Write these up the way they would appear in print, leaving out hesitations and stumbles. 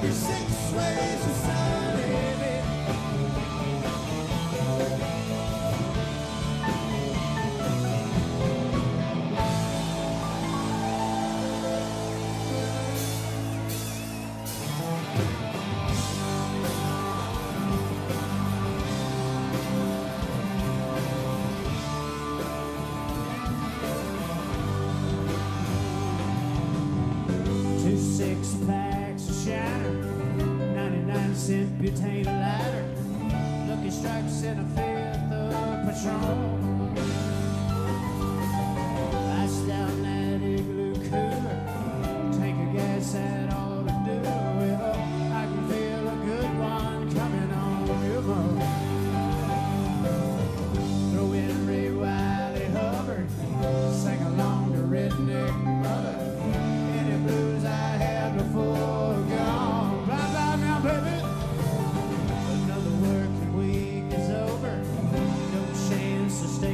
36 ways to Sunday, baby. Two 6-packs of shatter, 99-cent butane lighter, Lucky Strikes and a fifth of Patron. Ice down that igloo cooler, tank of gas that ought to do. Well, I can feel a good one coming on river. Throw in Ray Wiley Hubbard, sing along to Redneck Mother. Any blues I had before gone. Bye bye now, baby. Another working week is over. No chance to stay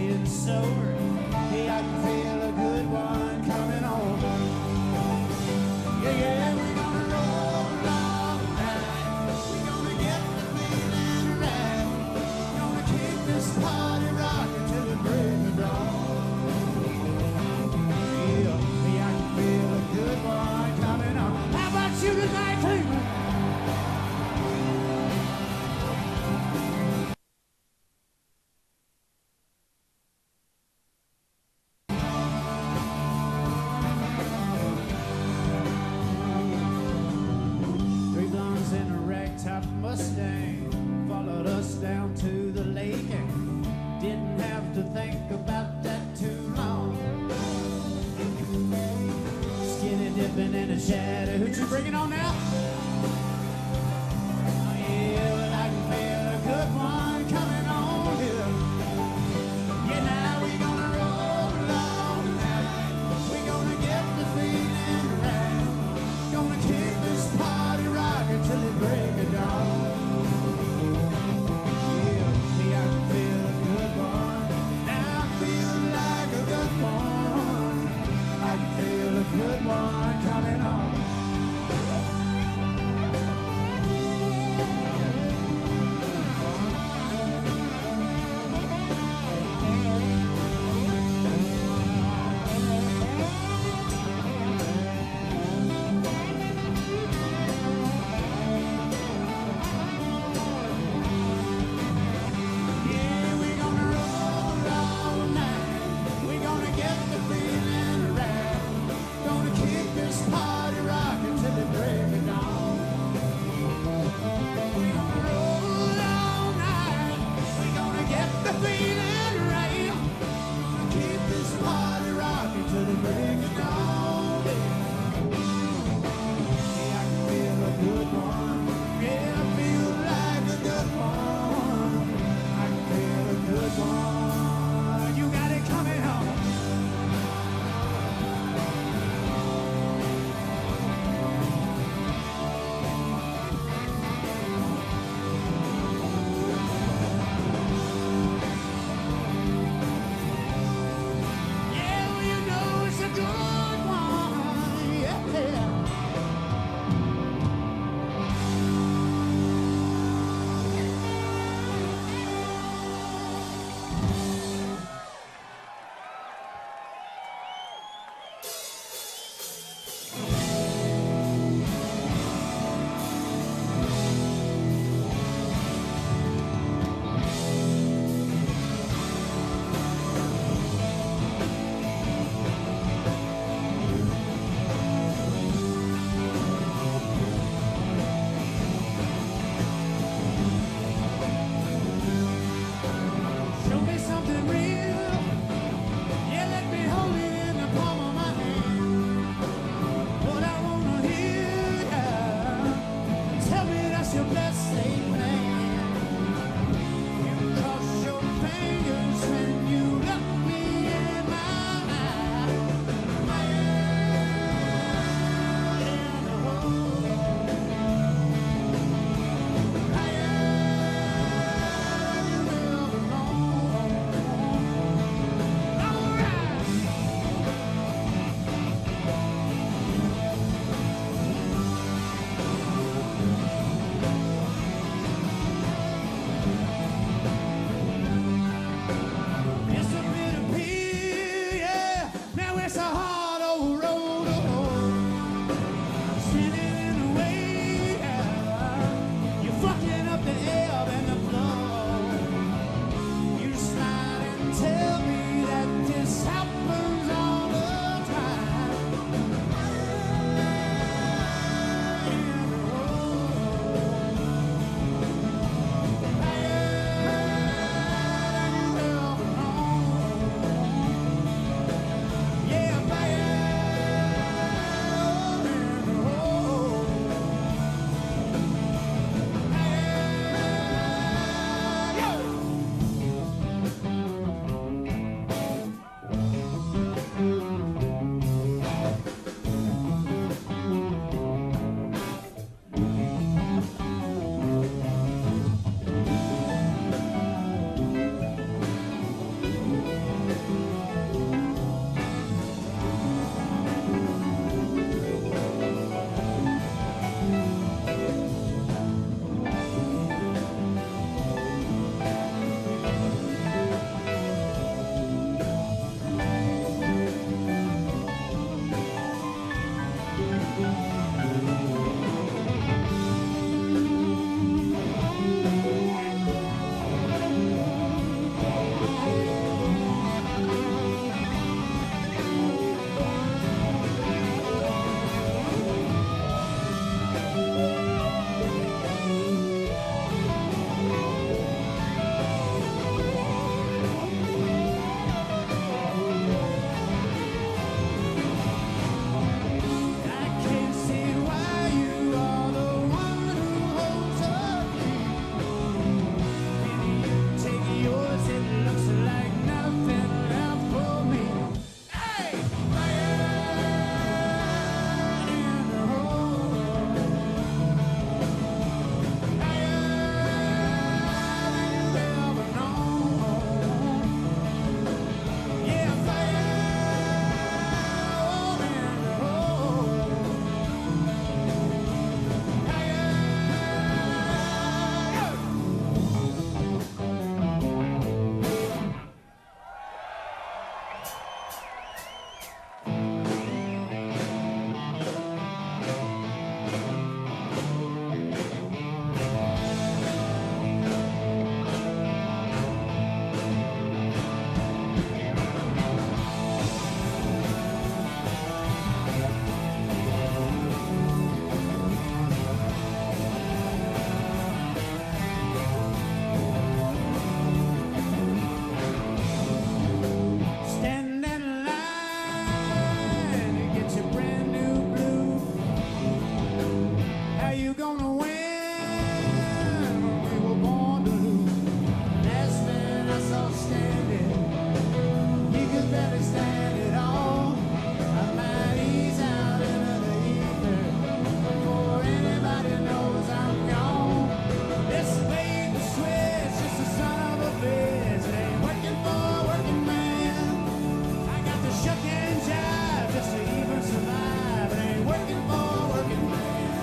gonna win. We were born to lose. Last man I saw standing, he could barely stand it all. I might ease out into the ether before anybody knows I'm gone. This bait and switch, just a son of a bitch. It ain't working for a working man. I got to shuck and jive just to even survive. It ain't working for a working man.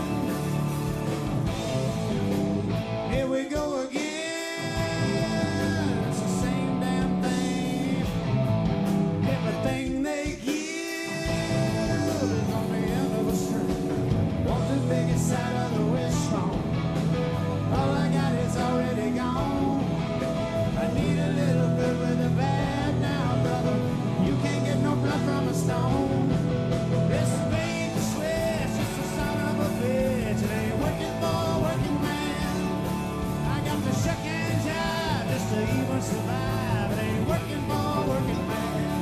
Here we go again. It's the same damn thing. Everything they give is on the end of a string. Want the biggest side of the wishbone. All I got is already gone. I need a little good with the bad now, brother. You can't get no blood from a stone. This bait and switch, just a son of a bitch. It ain't working for a working man. I got to shuck and jive just to even survive. It ain't working for a working man.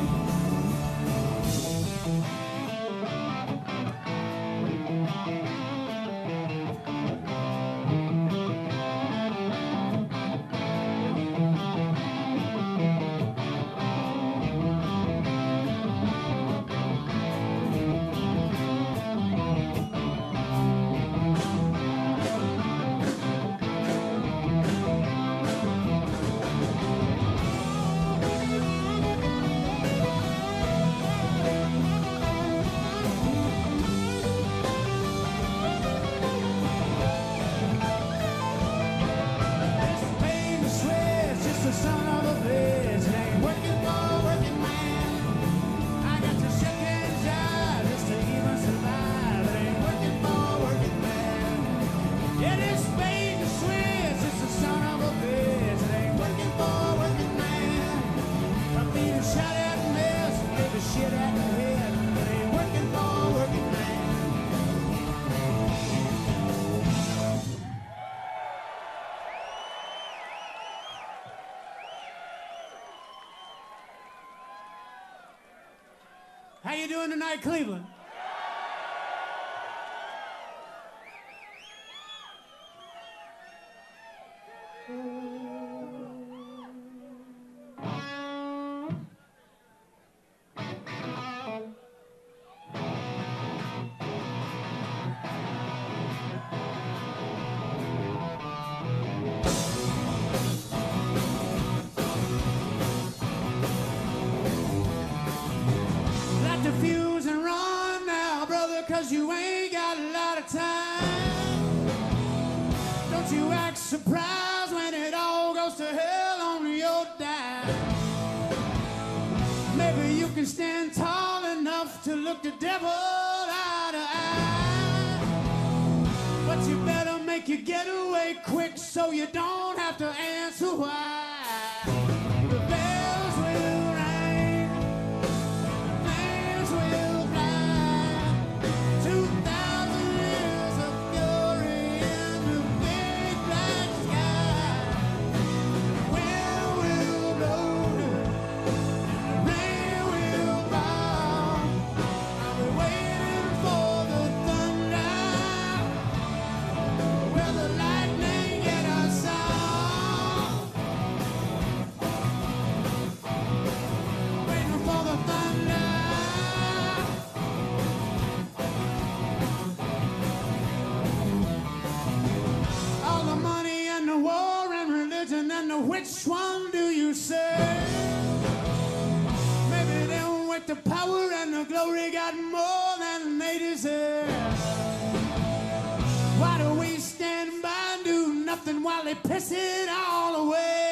How you doing tonight, Cleveland? Fuse and run now, brother, 'cause you ain't got a lot of time. Don't you act surprised when it all goes to hell on your dime. Maybe you can stand tall enough to look the devil eye to eye, but you better make your getaway quick so you don't have to answer why. The bells will ring, will fly. 2,000 years of glory in the big black sky. Wind will blow, rain will fall. I'll be waiting for the thunder. Will the lightning get us all? Waiting for the thunder. All the money and the war and religion and the which one do you serve? Maybe them with the power and the glory got more than they deserve. Why do we stand by and do nothing while they piss it all away?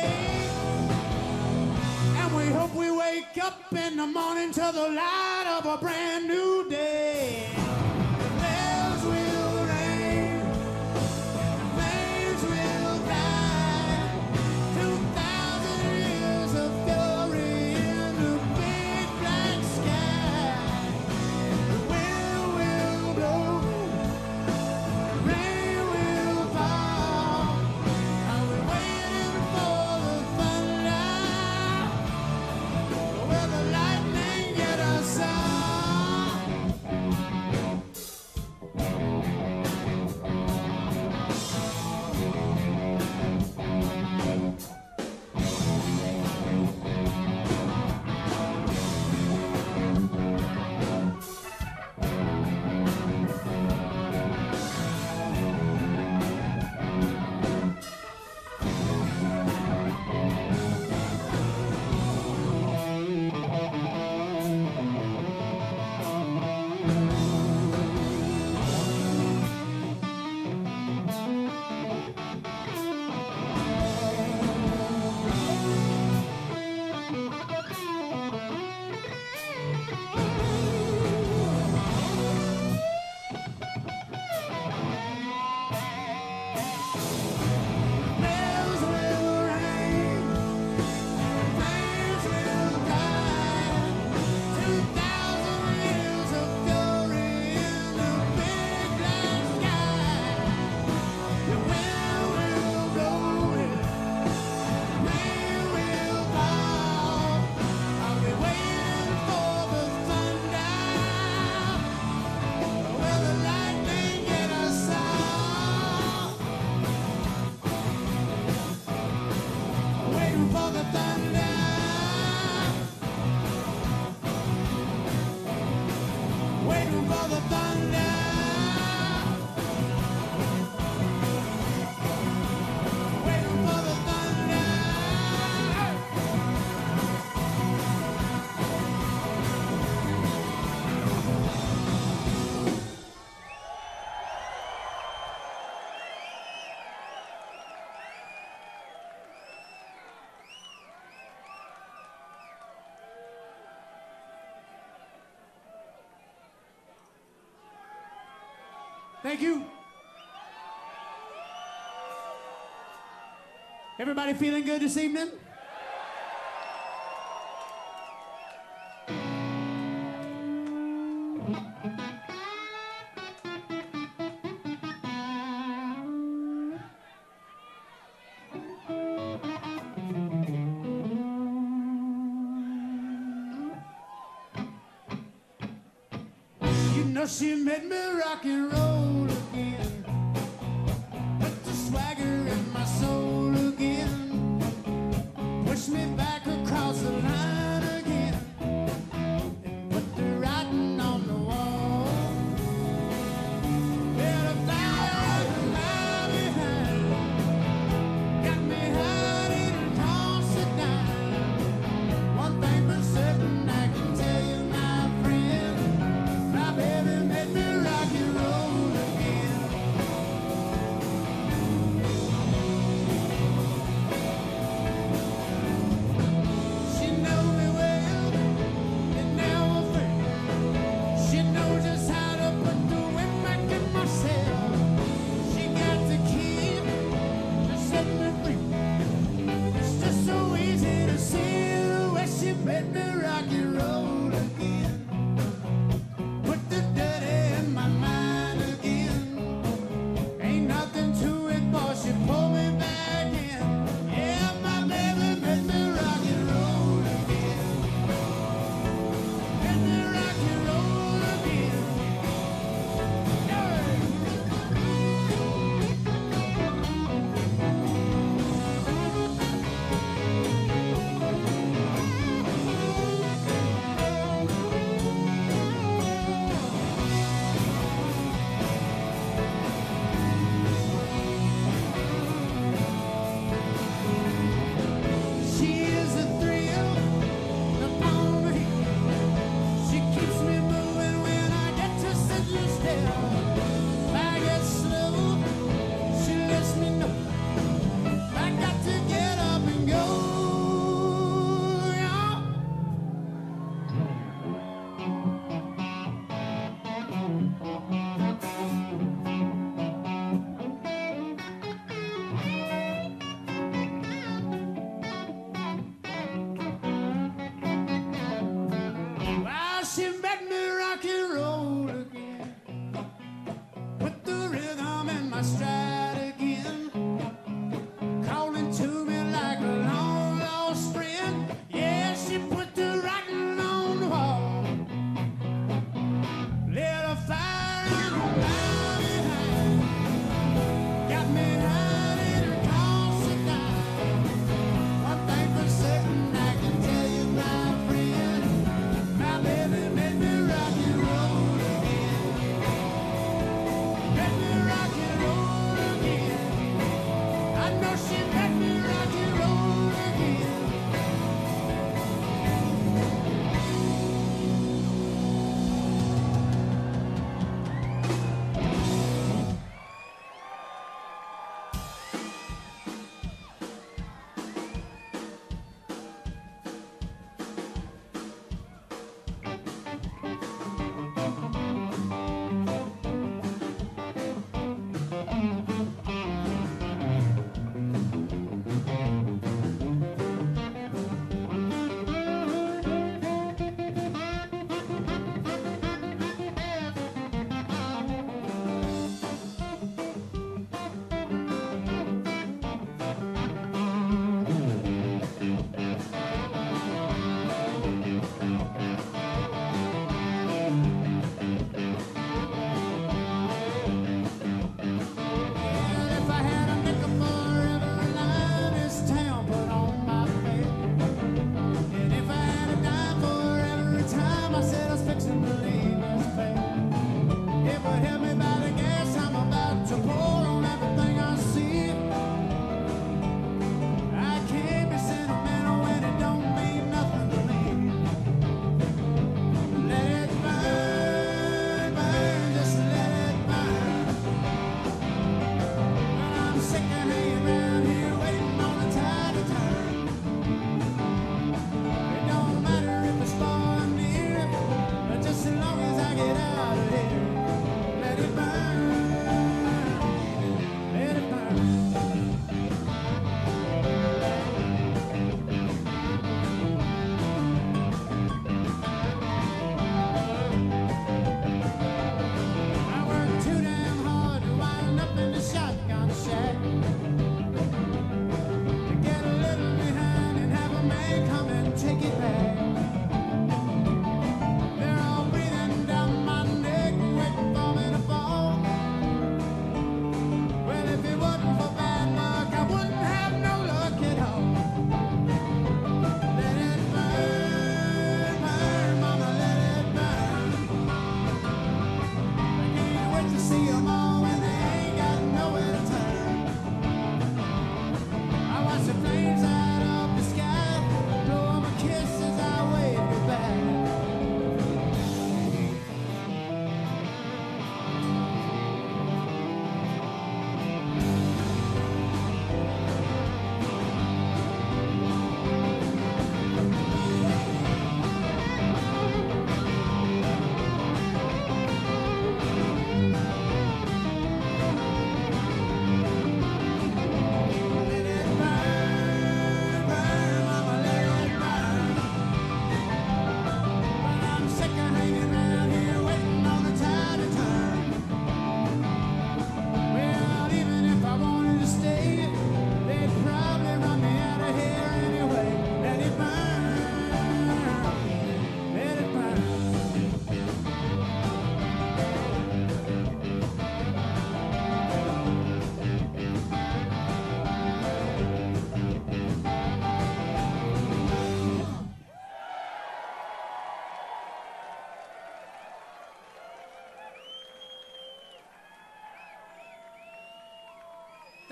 And we hope we wake up in the morning to the light of a brand new day. The bells will ring, flames will fly. 2,000 years of glory in the big black sky. The wind will blow, rain will fall. Are we waiting for the thunder? Will the lightning get us all? Thank you. Everybody feeling good this evening? You know she made me rock and roll again. Put the swagger in my soul again. Push me back across the line again. And put the writing on the wall. Yeah, the fire is lie behind. Got me hiding across the dime. One thing for certain, I can tell you, my friend, my baby made me rock and roll.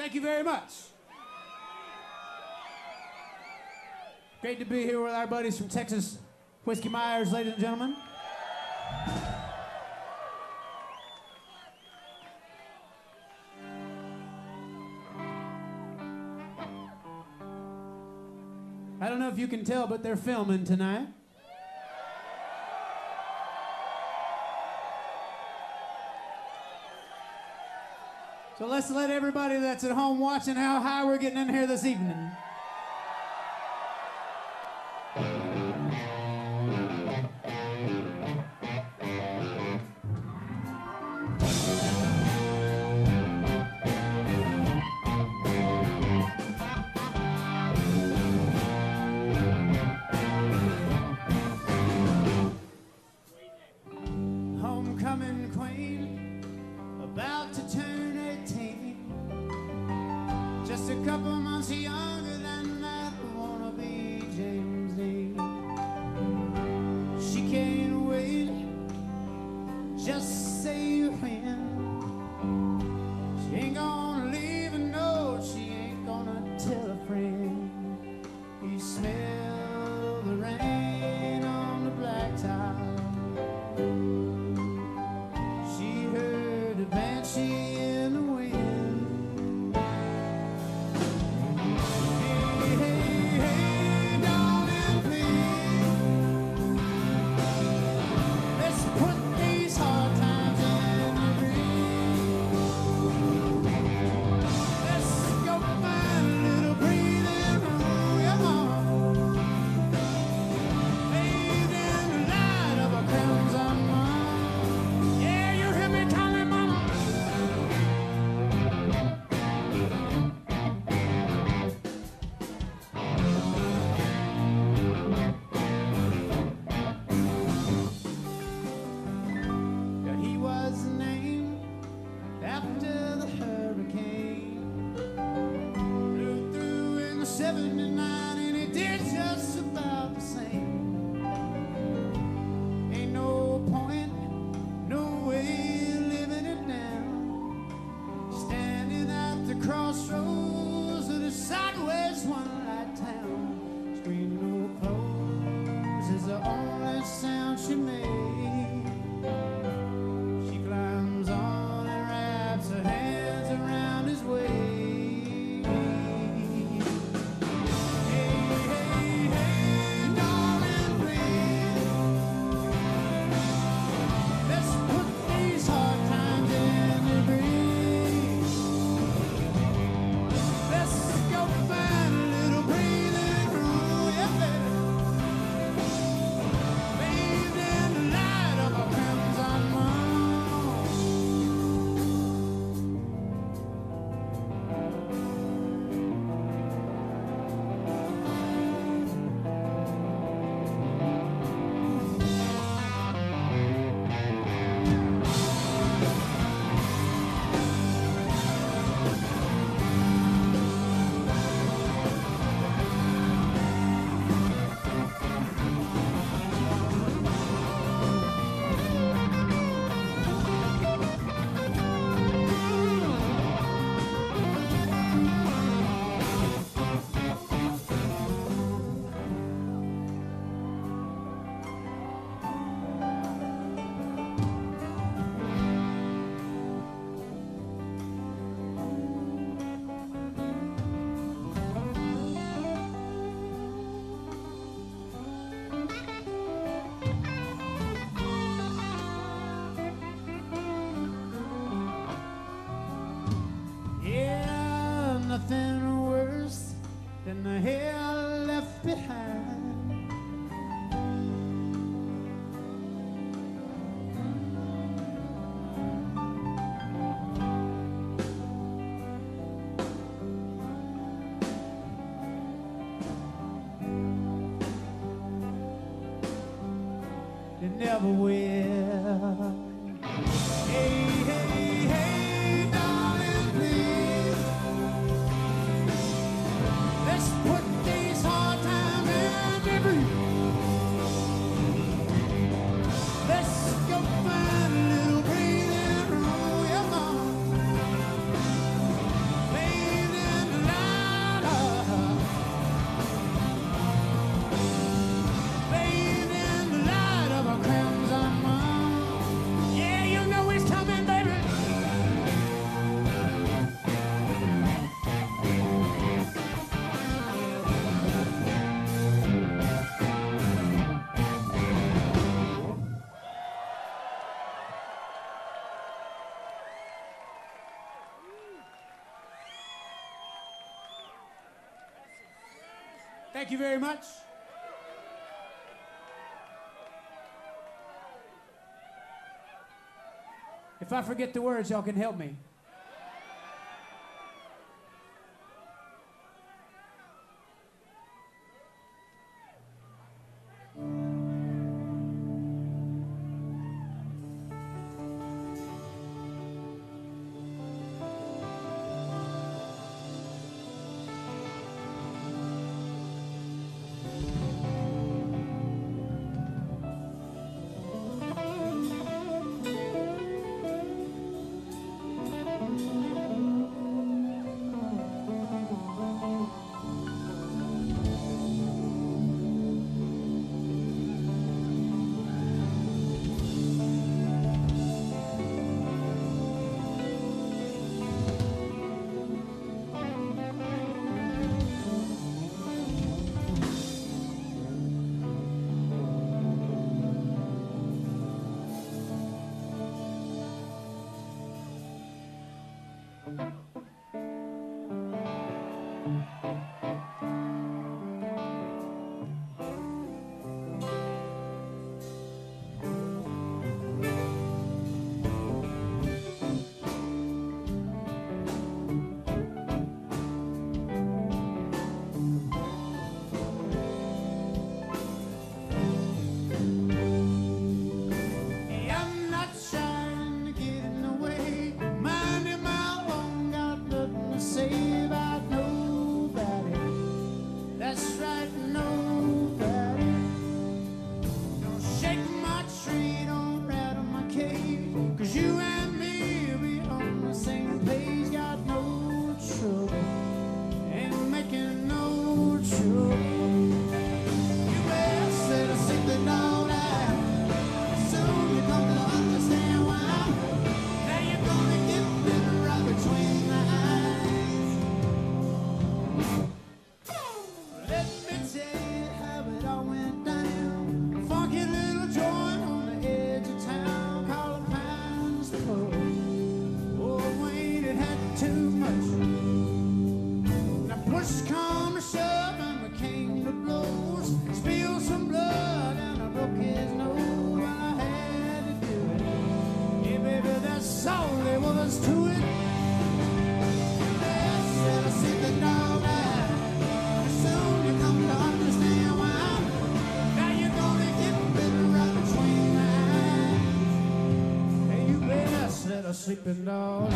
Thank you very much. Great to be here with our buddies from Texas Whiskey Myers, ladies and gentlemen. I don't know if you can tell, but they're filming tonight. So let's let everybody that's at home watching how high we're getting in here this evening. Homecoming queen, about to turn 18. Just a couple months younger than that wannabe James Dean. She can't wait, just say when. She ain't gonna leave a note, she ain't gonna tell a friend. You smell the rain on the blacktop. She heard a banshee in the wind. Hey, hey, hey, darling, please, let's put these hard times in the breeze. Let's go find a little breathing room, come on. Bathed in the light of a crimson moon. Yeah, you hear me calling, mama? Yeah, he was named after the hurricane. Blew through in the 79 and he did just about the same. Ain't no point, no way living it down. Standing at the crossroads of the sideways one-light town. Screen door closed is the only sound she made. She climbs on and wraps her hands around his waist. Hey, hey, hey, darling, please, let's put these hard times in the breeze. Let's go find a little breathing room, yeah, baby. Bathed in the light of a crimson moon. Yeah, nothing worse than the hair left behind. They never will. Hey, hey, hey, darling, please, let's put these hard times in the breeze. Let's go find a little breathing room, yeah, mama. Bathed Thank you very much. If I forget the words, y'all can help me. Sleeping dog.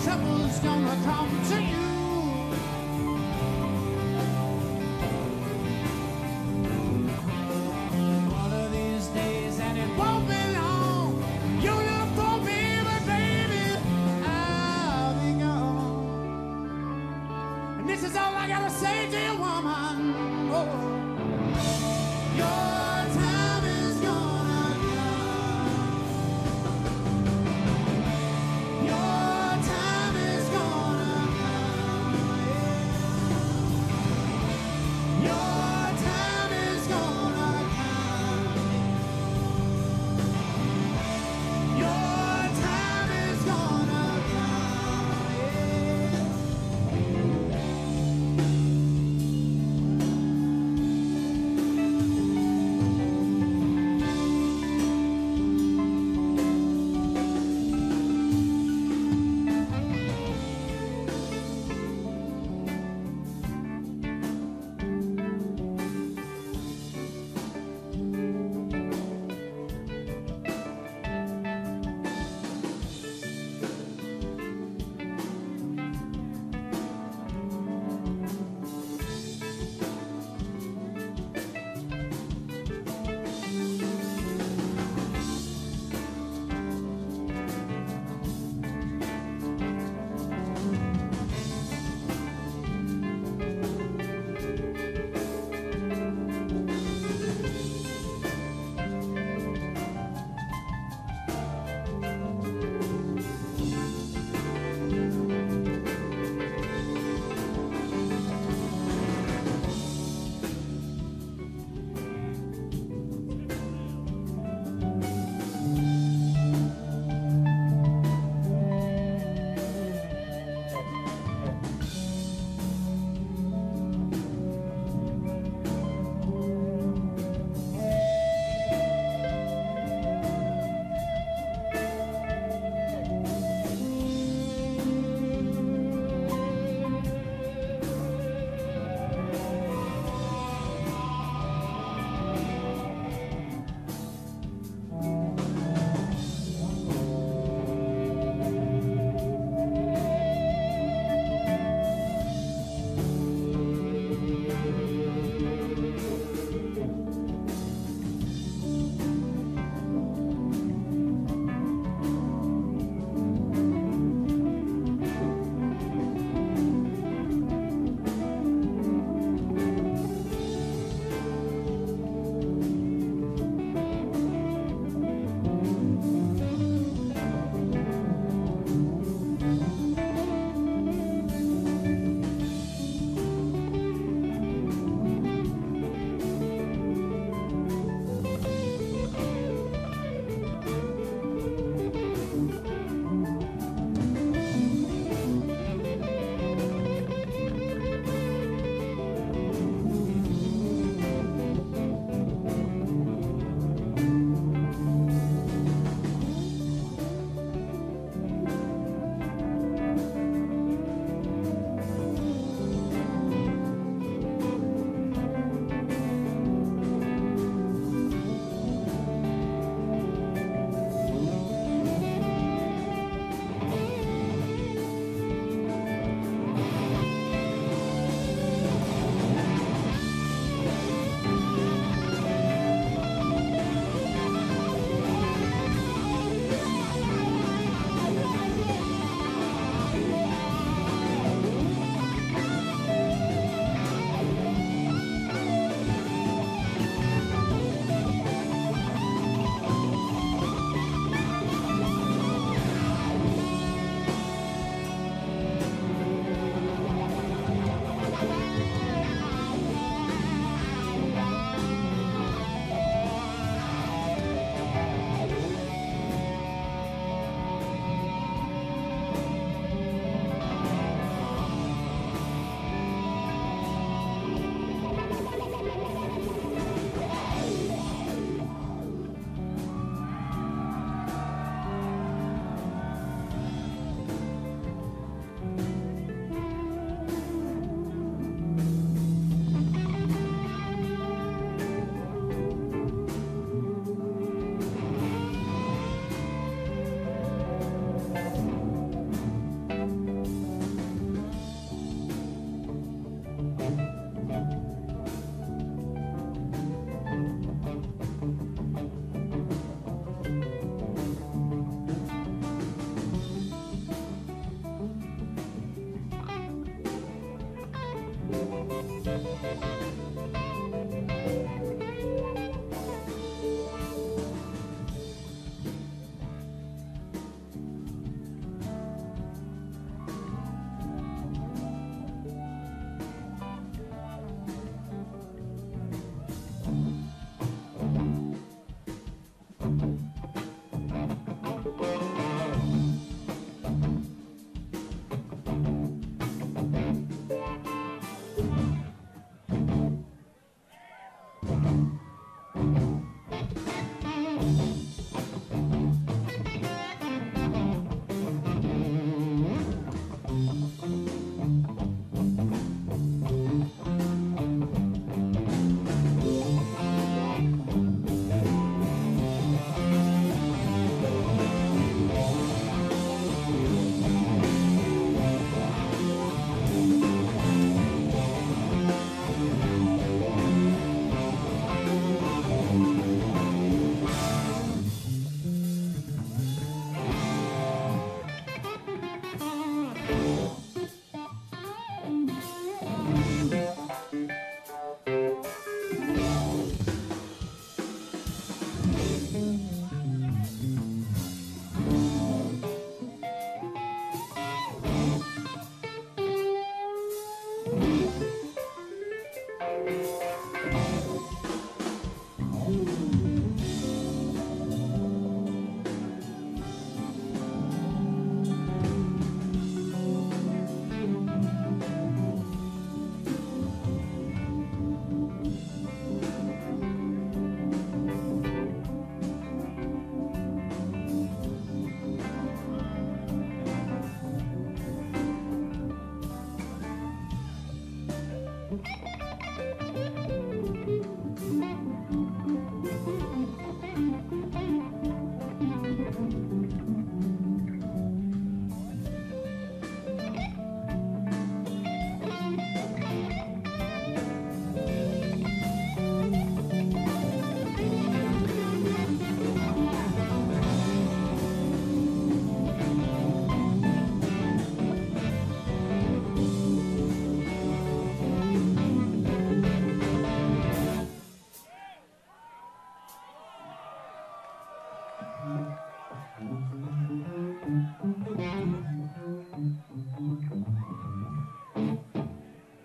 trouble's gonna come to you. One of these days, and it won't be long. You look for me, but baby, I'll be gone. And this is all I gotta say to you, woman. Oh, your time is gonna come. Your time is gonna come. Yeah. Your time is gonna come. Your time is gonna come. Yeah.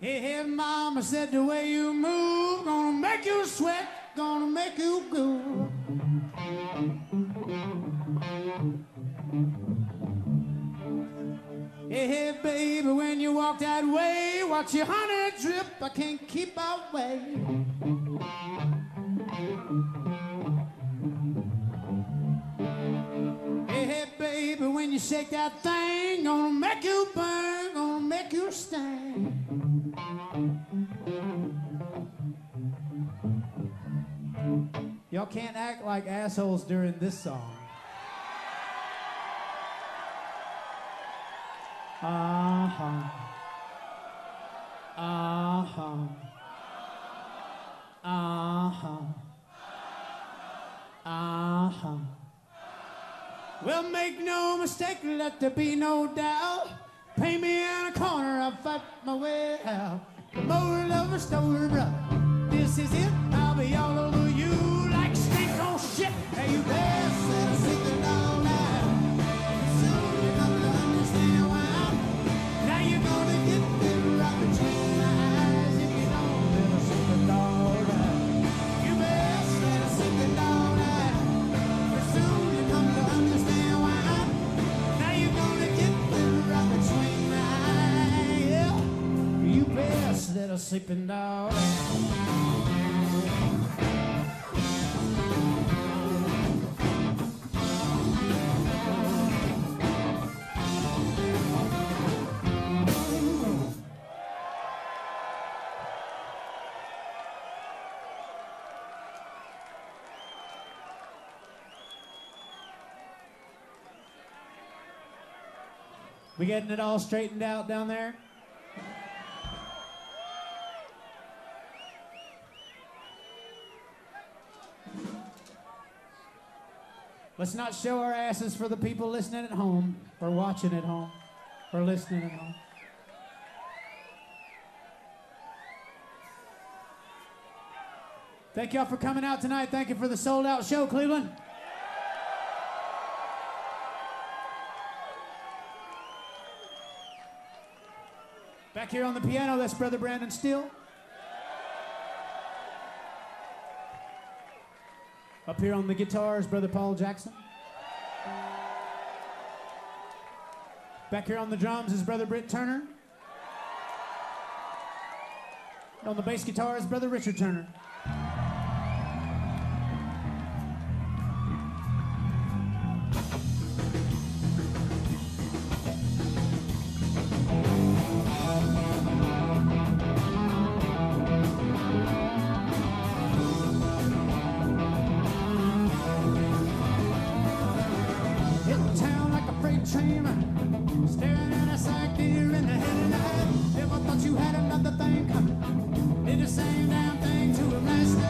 Hey, hey, mama said the way you move, gonna make you sweat, gonna make you go. Hey, hey, baby, when you walk that way, watch your honey drip, I can't keep away. Hey, hey, baby, when you shake that thing, gonna make you burn, gonna make you sting. Y'all can't act like assholes during this song. Uh-huh. Uh-huh. Uh-huh. Uh-huh. Well, make no mistake, let there be no doubt. Pay me in a corner, I'll fight my way out. Motor lover, stoner brother, this is it. I'll be all over you like stink on shit. Hey, you best let us sing it all now. Soon you're gonna understand why. Now you're gonna get the rock between my eyes. If you don't, let us sing it all now. You best let us sing it all now. Soon you're gonna understand why. Now you're gonna get the rock between my eyes. Yeah. You best let us sleep it all now. We getting it all straightened out down there? Let's not show our asses for the people listening at home, or watching at home, or listening at home. Thank y'all for coming out tonight. Thank you for the sold-out show, Cleveland. Back here on the piano, that's Brother Brandon Steele. Up here on the guitars, Brother Paul Jackson. Back here on the drums is Brother Britt Turner. And on the bass guitar is Brother Richard Turner. Staring at us like deer in the headlight. Never thought you had another thing coming. Did the same damn thing to him last night.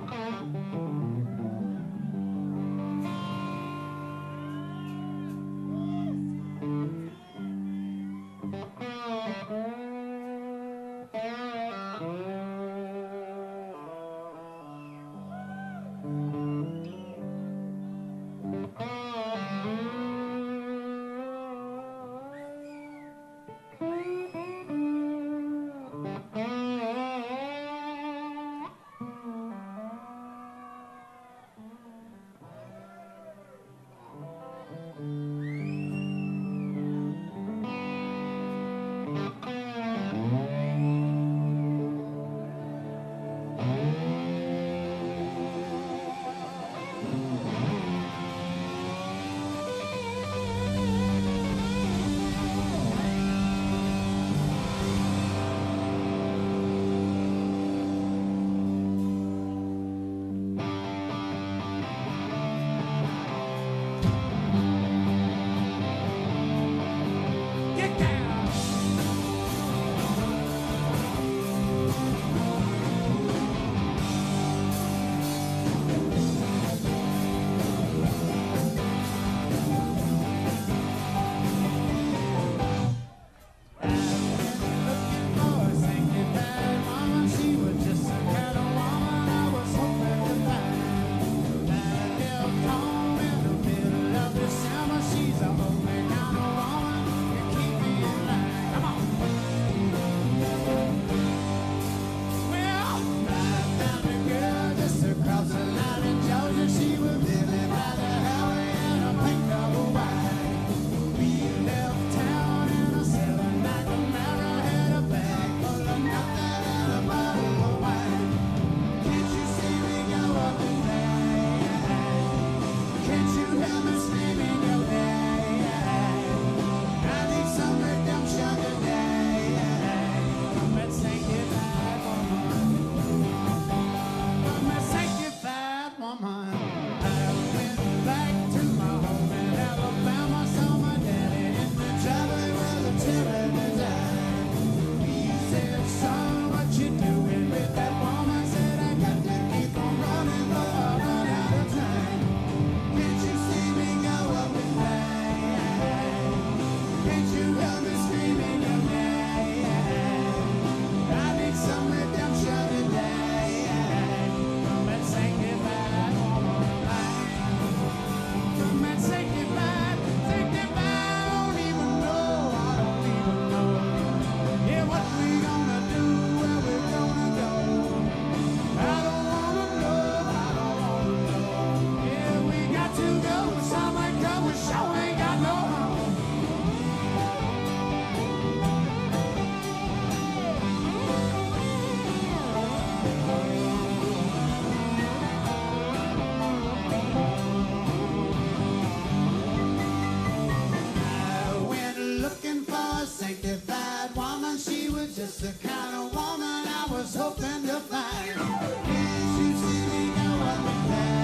just the kind of woman I was hoping to find. Can't you see me go up and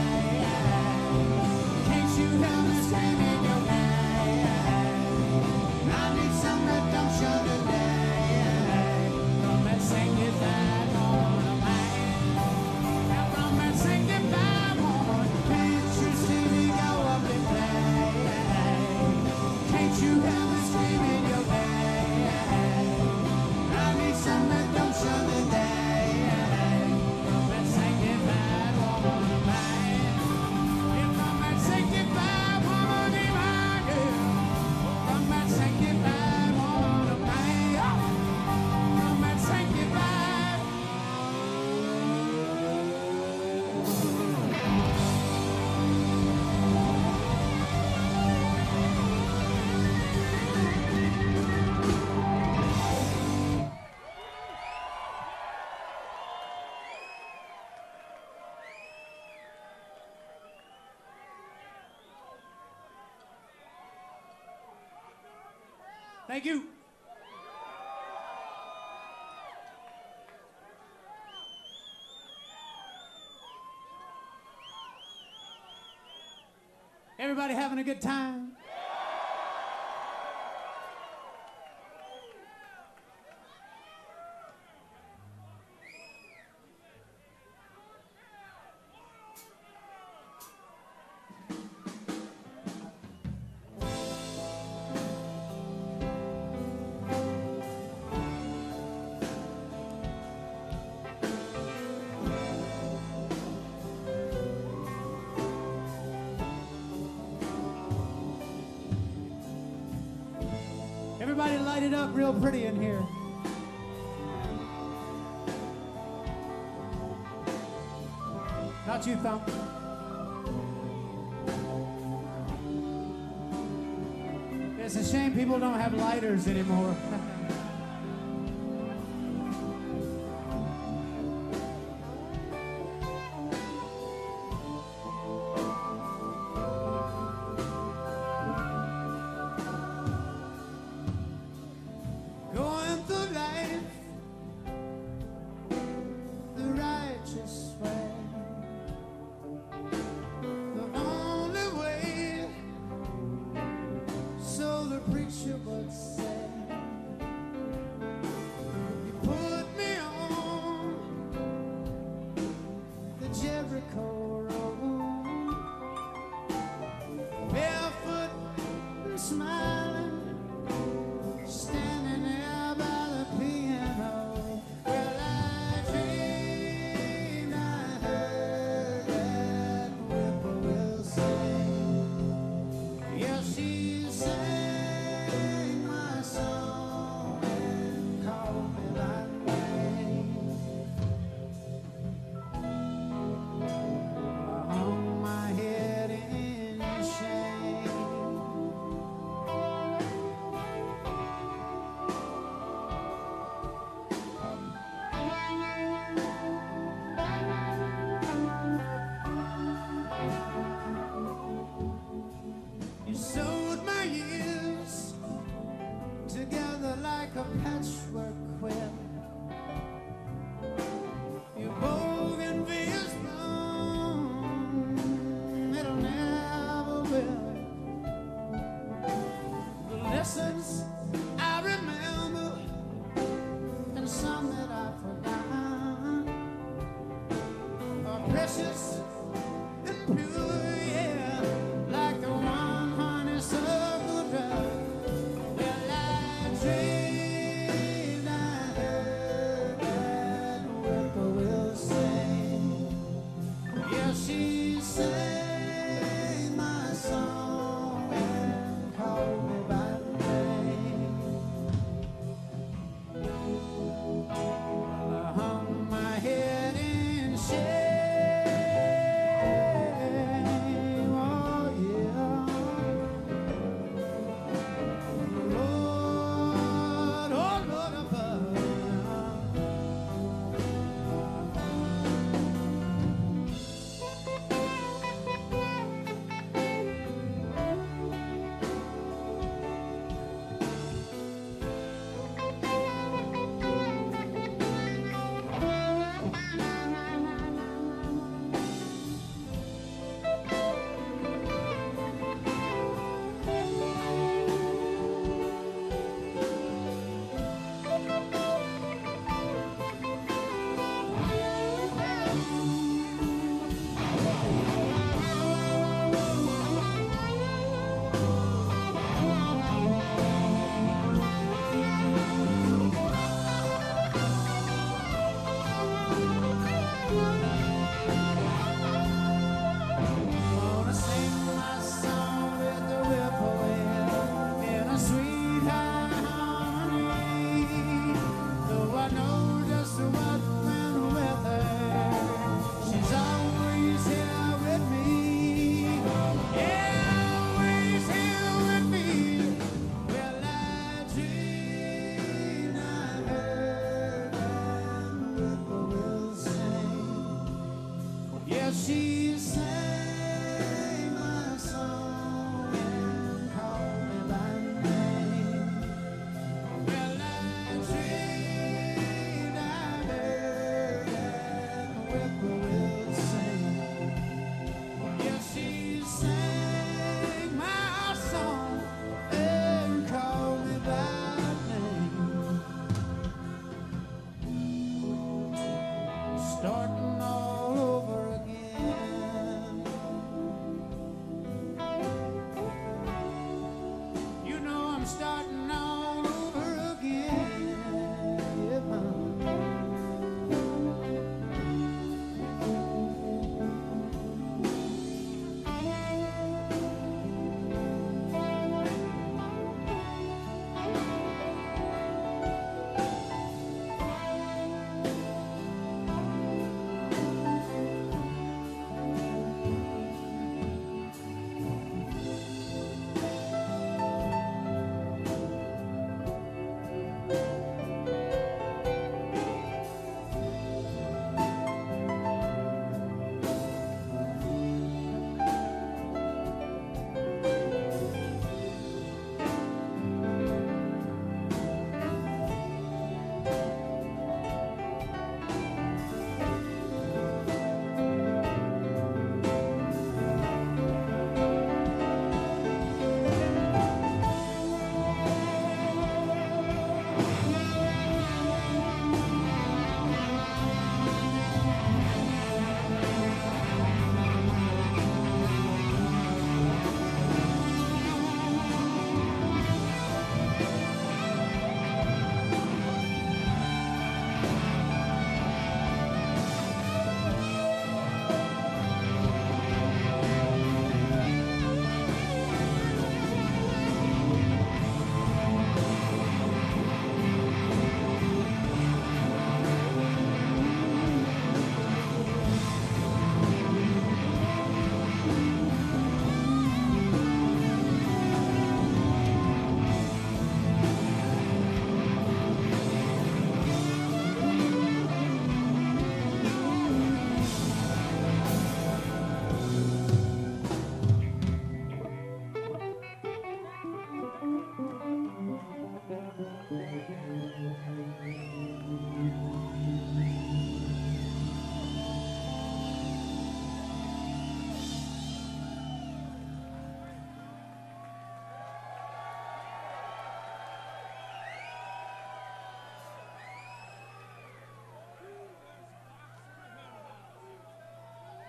down? Can't you hear me screaming your name? I need some redemption today. From that sanctified woman of mine. Now from that sanctified woman, can't you see me go up and down? Can't you hear me screaming your name? Some redemption today. From that sanctified woman of mine. From that sanctified woman of mine. From that sanctified woman of mine. From that sanctified. Thank you. Everybody having a good time? Everybody light it up real pretty in here. Not you, Thump. It's a shame people don't have lighters anymore. Going through life the righteous way, the only way, so the preacher would say. He put me on the Jericho road, barefoot and smiling, standing there by the piano. Well, I dreamed I heard that whippoorwill sing. Yeah, she sang my song and called me by name. I hung my head in shame. You sewed my years together like a patchwork quilt. Your bougainvillea's bloom, it'll never will. The lessons I remember and some that I forgot are precious and pure, yeah, like the one honeysuckle drug. Well, I dreamed I heard that whippoorwill sing. Yeah, she sang my song and called me by name. Well, I hung my head in shame. Oh, yeah. Lord, oh, Lord above.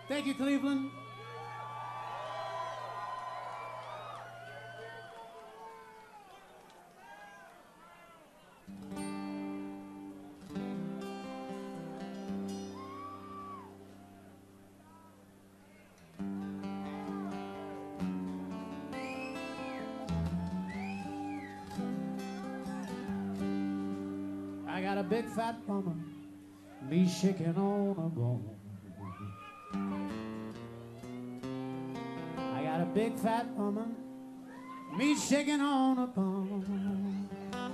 Thank you, Cleveland. I got a big fat woman, me shaking on a bone. I got a big fat woman, me shaking on a bone.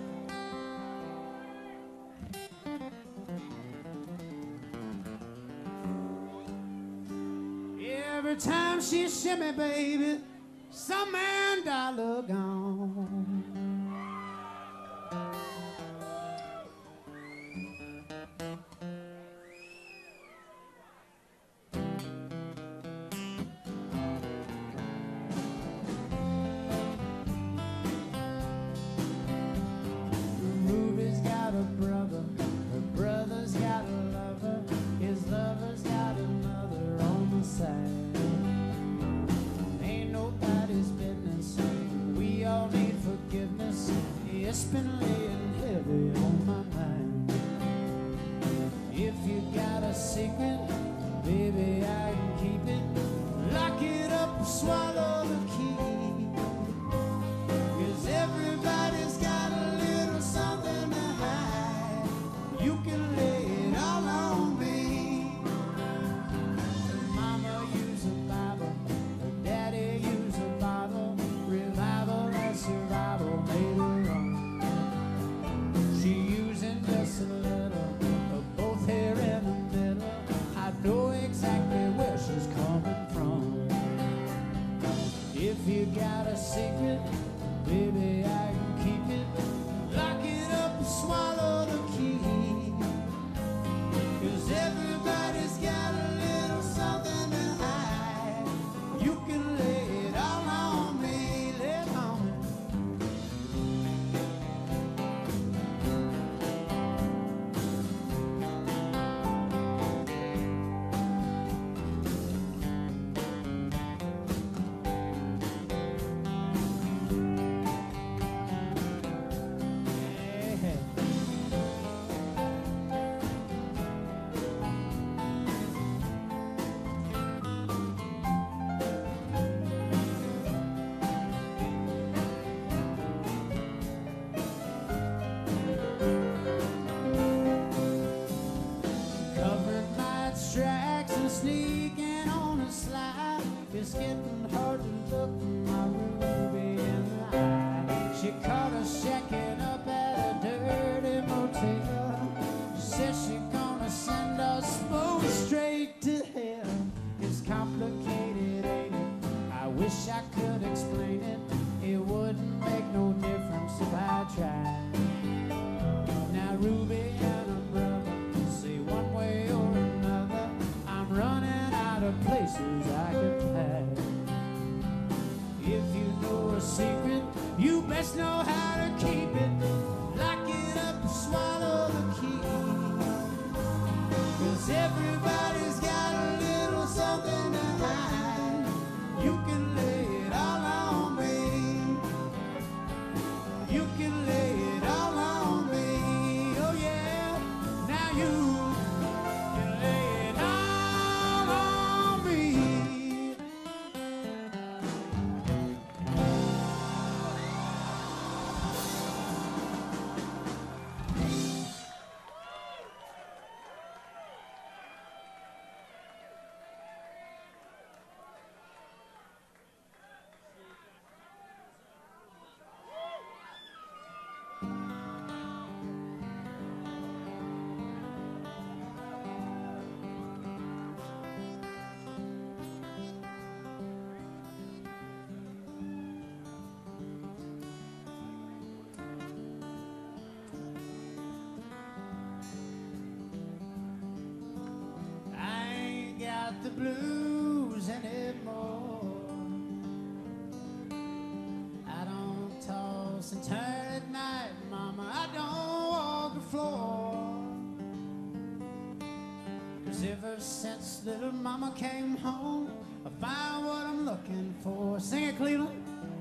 Every time she shimmy, baby, some man dollar gone. Ruby's got a brother, her brother's got a lover, his lover's got another on the side. Ain't nobody's business, we all need forgiveness. It's been laying heavy on my mind. If you got a secret, baby, I can keep it. Lock it up, swallow the key. 'Cause everybody's got a little something to hide. You can lay it all on me. Her mama used a Bible, her daddy used a bottle. Revival and survival made her wrong. She using just a little of both here in the middle. I know exactly where she's coming from. If you got a secret, baby, I can keep it. Lock it up and swallow the key. 'Cause everybody's got a little something to hide. You can lay it all on me, lay it on me. Covering my tracks and sneaking on a slide. It's getting hard to look my Ruby in the eye. She caught us shacking up at a dirty motel. She says she's gonna send us both straight to hell. It's complicated, ain't it? I wish I could explain it. It wouldn't make no difference if I tried. Now Ruby and her brother say one way or another, I'm running out of places I could hide. If you know a secret, you best know how to keep it. Lock it up and swallow the key. 'Cause everybody's got a little something to hide. You can lay it all on me. You can lay it all on me. Oh yeah, now you can lay it all on me. The blues anymore. I don't toss and turn at night, mama. I don't walk the floor. 'Cause Ever since little mama came home, I found what I'm looking for. Sing it, Cleveland.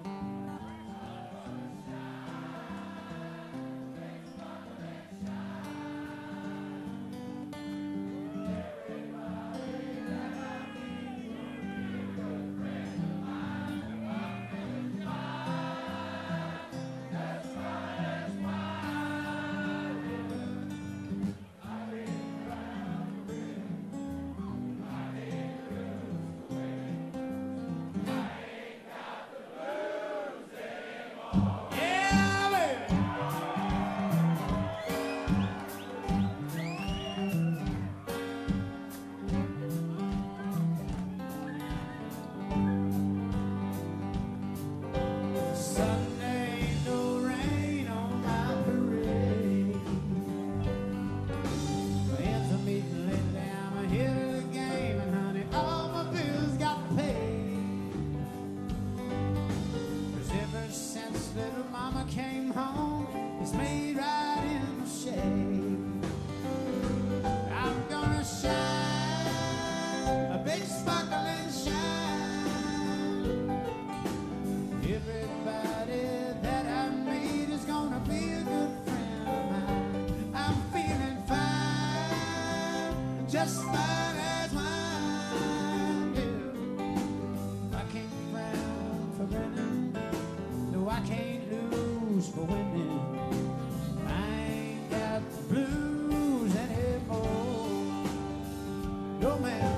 Just fine as wine, yeah. I can't frown for grinning, no, I can't lose for winning. I ain't got the blues anymore, no man.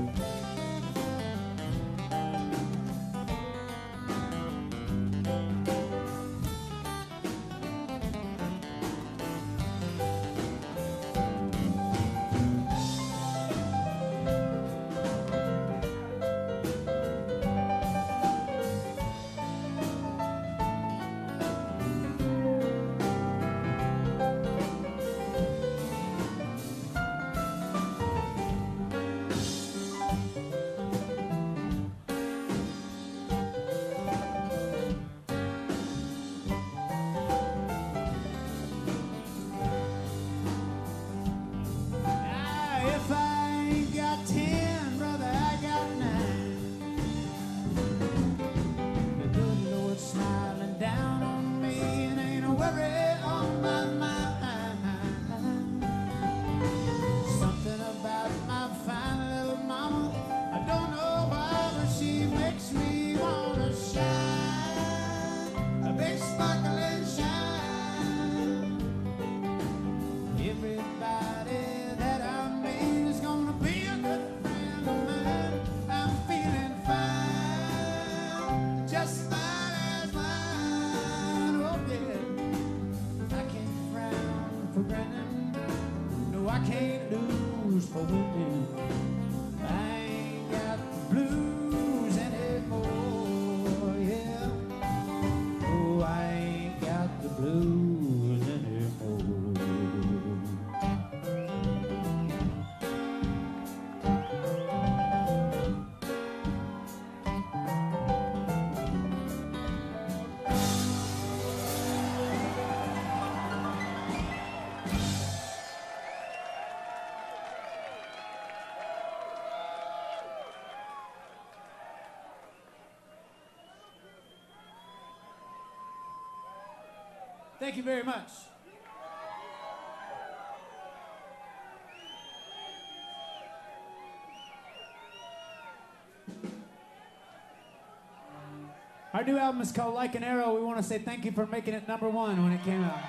I can't lose for winning. I ain't got the blues anymore, yeah. Oh, I ain't got the blues anymore. Thank you very much. Our new album is called Like an Arrow. We want to say thank you for making it #1 when it came out.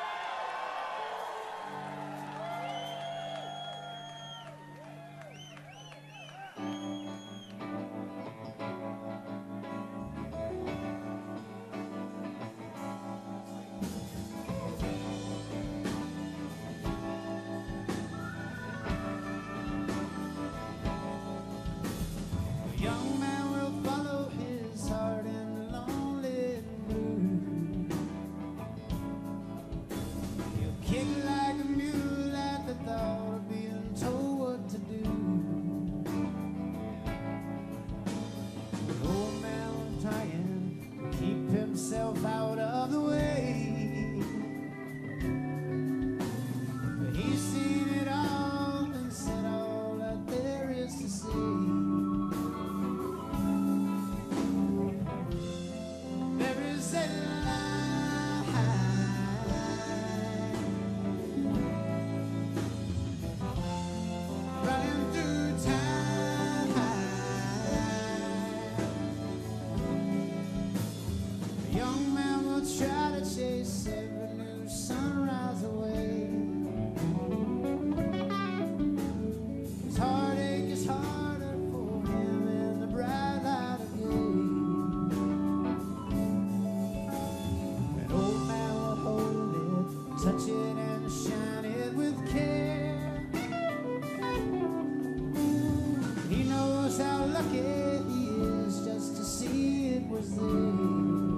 Out of the way, he's seen it all and said all try to chase every new sunrise away. His heartache is harder for him in the bright light of day. An old man will hold it, touch it and shine it with care. He knows how lucky he is just to see it was there.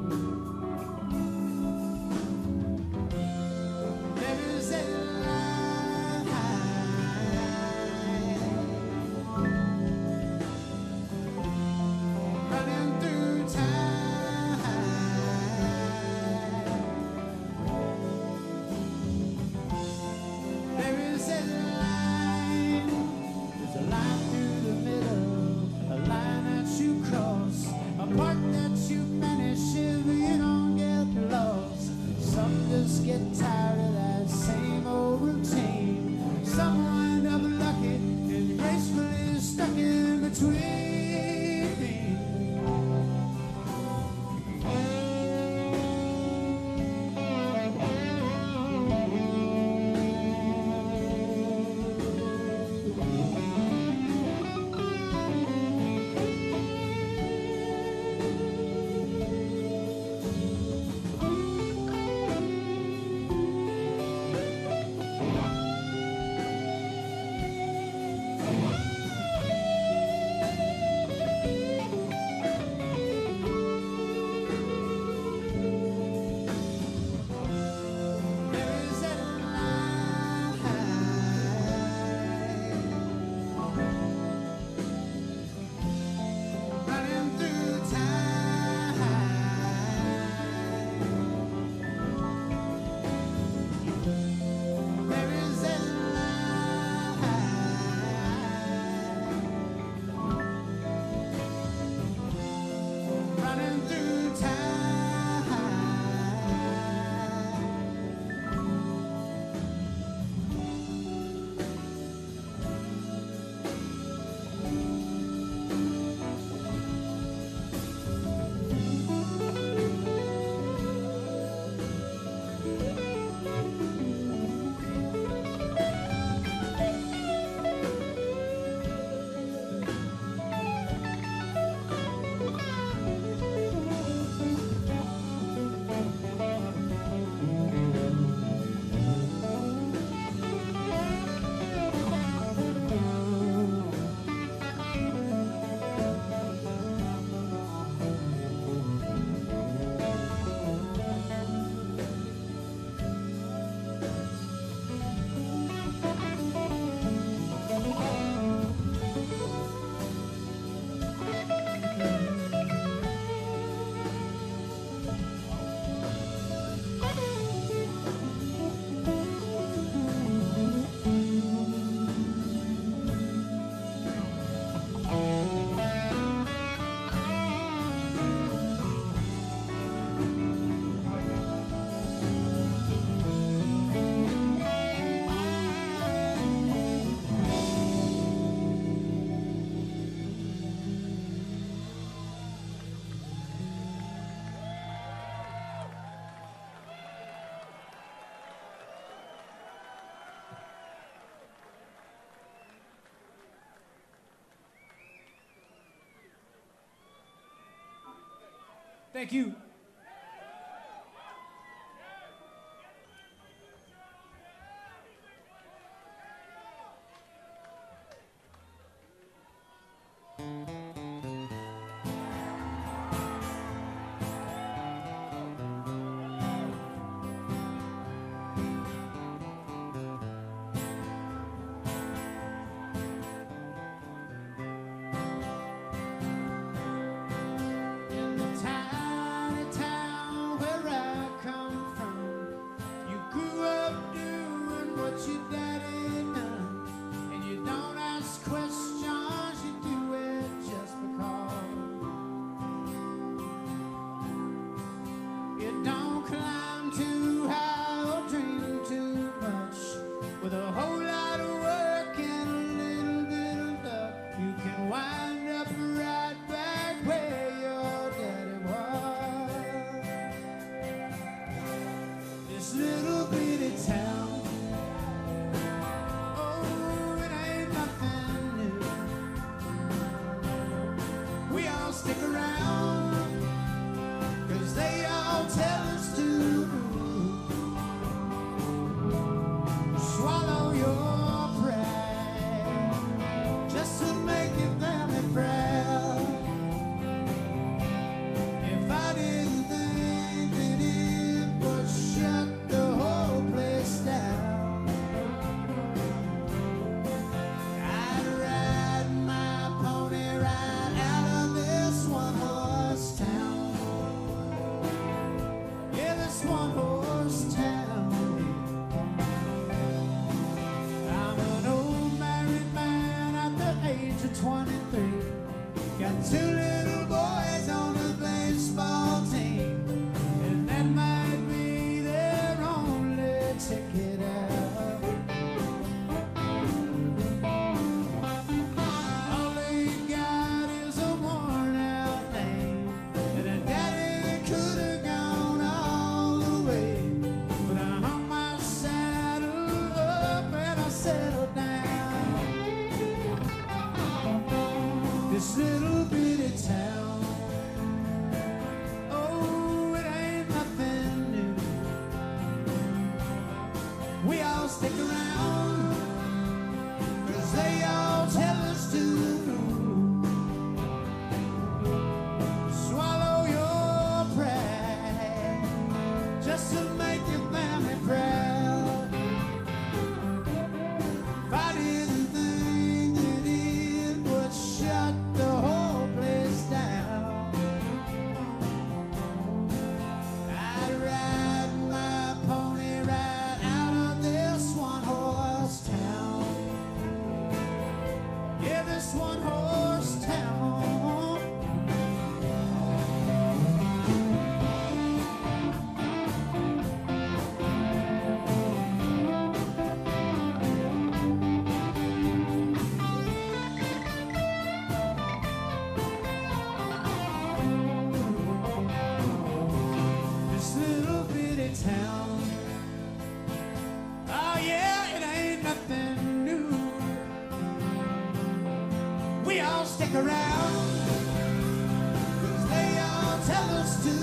Just get tired of that same old routine. Some wind up lucky and gracefully stuck in between. Thank you. In the tiny all stick around, 'cause they all tell us to swallow your pride just to make your family proud. If I didn't think that it would shut the whole place down, I'd ride my pony right out of this one-horse town. Yeah, this one-horse town. I'm an old married man at the age of 23. Got two little boys on the baseball team, and that might be their only ticket out. All they got is a worn-out name, and a daddy could have gone all the way, but I hung my saddle up and I settled down. This little bitty town, oh, it ain't nothing new. We all stick around, 'cause they all tell us to swallow your pride just to make your family proud. If I didn't think that it would shut the whole place down, I'd ride my pony right out of this one-horse town. Yeah, this one-horse town. This little bitty town. Oh yeah, it ain't nothing new. We all stick around, 'cause they all tell us to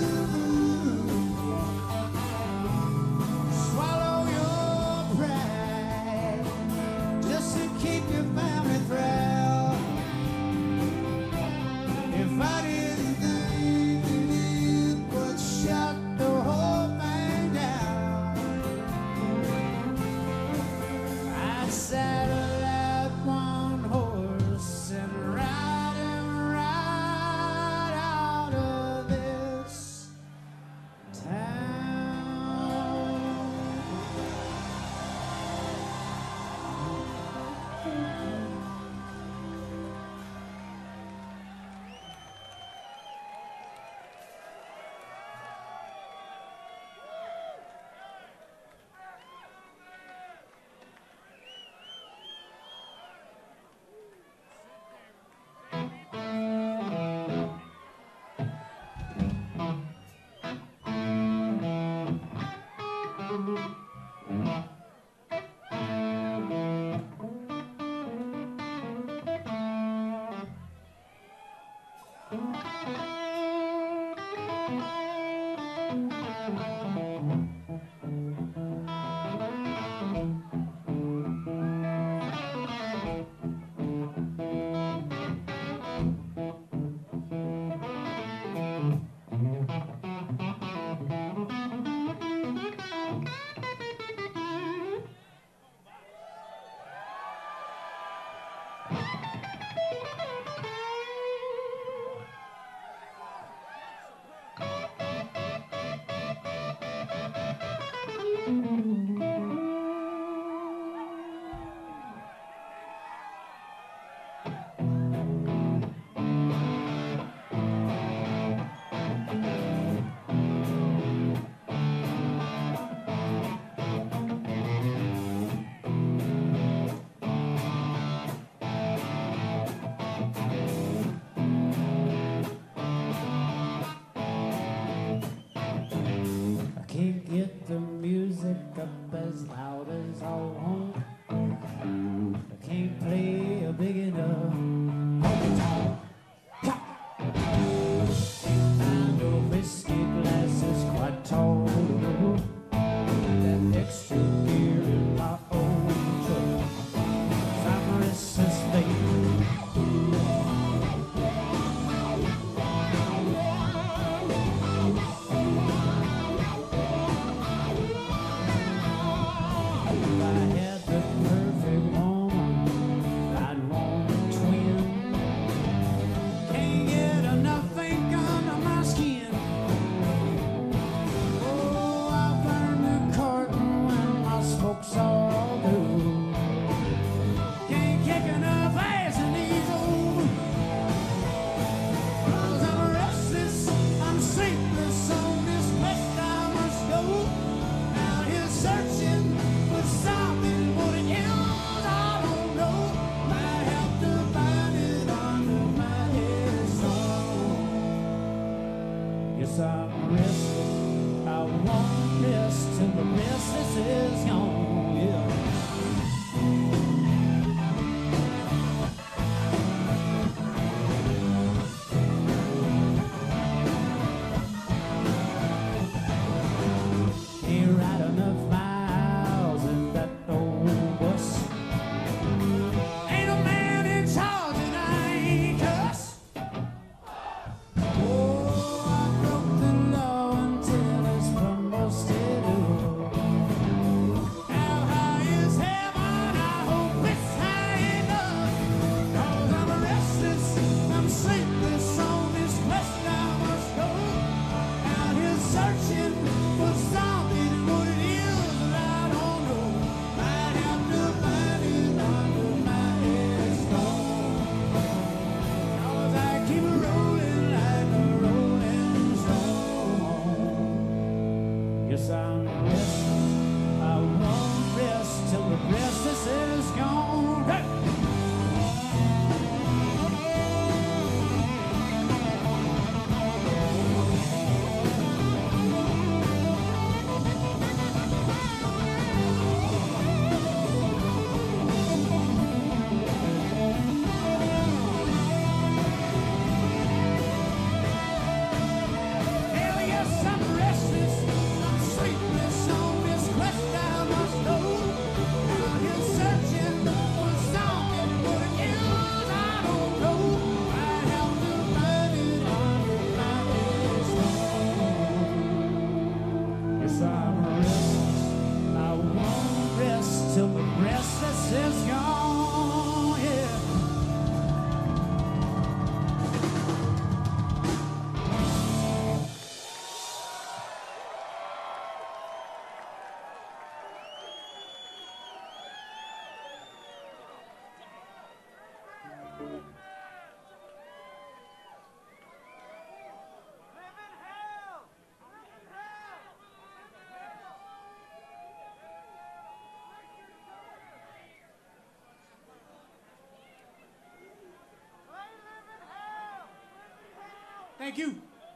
swallow your pride just to keep your family proud. If I didn't think that it would shut the whole thing down, I'd saddle that one horse and ride him right out of this town. Yes, I'm restless. I won't rest till the restless is gone. Yeah. Ain't right enough miles in that old bus. Ain't a man in charge and I ain't cuss. Oh, I broke the law until it's from busted up. How high is heaven? I hope it's high enough. 'Cause I'm restless, I'm sleepless on this quest I must go. Out here searching for something, what it is that I don't know. Might have to find it under my headstone. 'Cause I keep rolling like a rolling stone. Yes, I'm restless. I won't rest till the restless is gone. Hey! Hell yes, I'm restless. I'm sleepless on this quest I must go. Out here searching for something, what it is I don't know. I have to find it under my headstone. Yes, I'm restless. I won't rest till the restless is gone. Yeah. Thank you.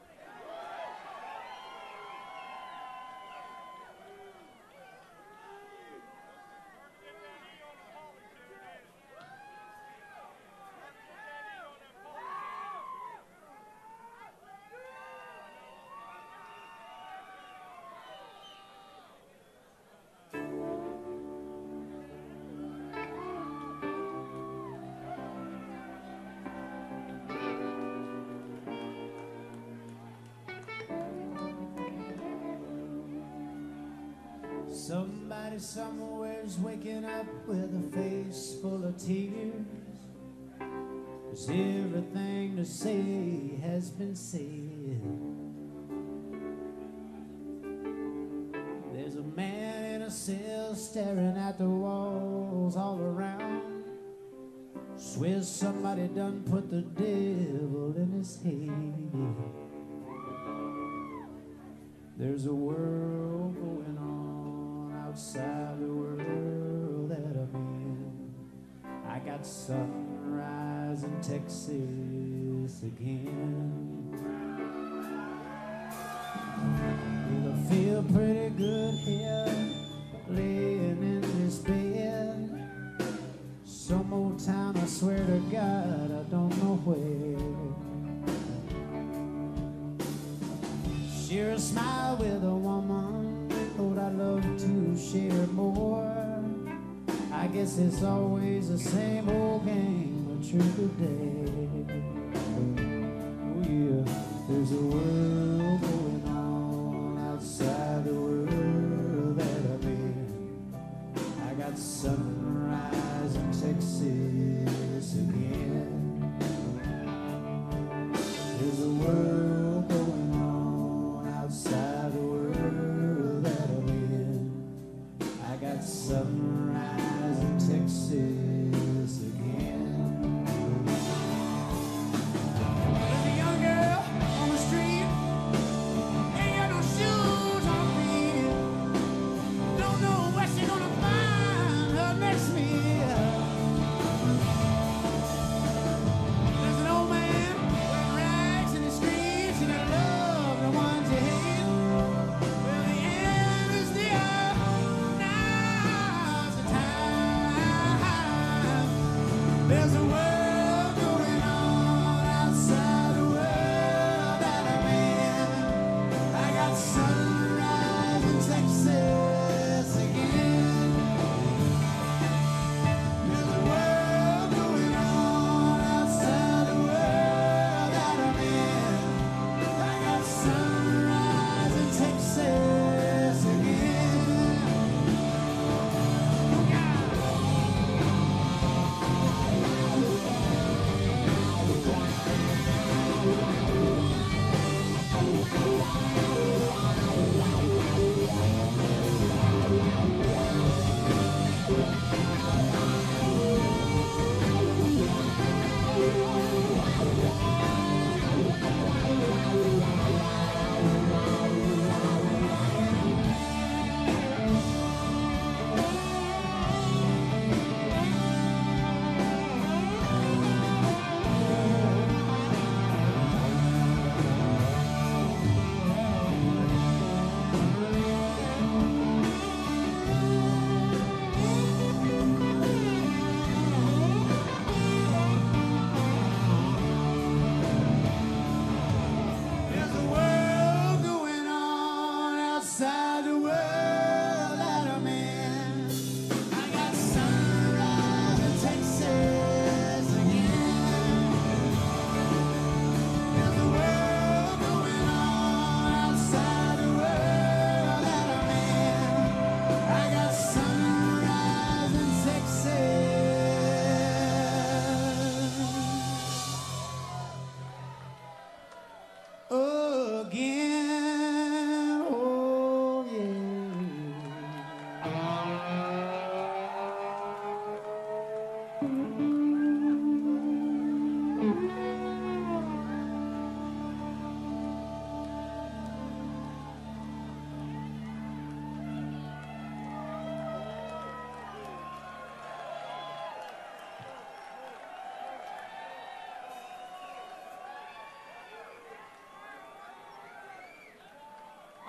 Somebody somewhere's waking up with a face full of tears. 'Cause everything to say has been said. There's a man in a cell staring at the walls all around. Swears somebody done put the devil in his head. There's a world going on outside the world that I'm in. I got sunrise in Texas again. Well, I feel pretty good here, laying in this bed. Some old time, I swear to God, I don't know where. Share a smile with a woman, thought I'd love to share more. I guess it's always the same old game, but true today. Oh yeah, there's a world going on outside the world that I'm in. I got sunrise in Texas again. There's a world going on outside the world that I'm in. I got sunrise in Texas again. There's a young girl on the street, ain't got no shoes on her feet. Don't know where she's gonna find her next meal. There's an old man wearing rags in the street.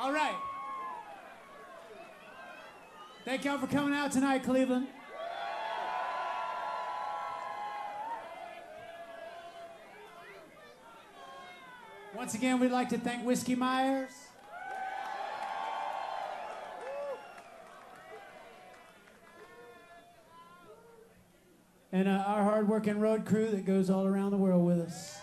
All right. Thank y'all for coming out tonight, Cleveland. Once again, we'd like to thank Whiskey Myers. And our hard-working road crew that goes all around the world with us.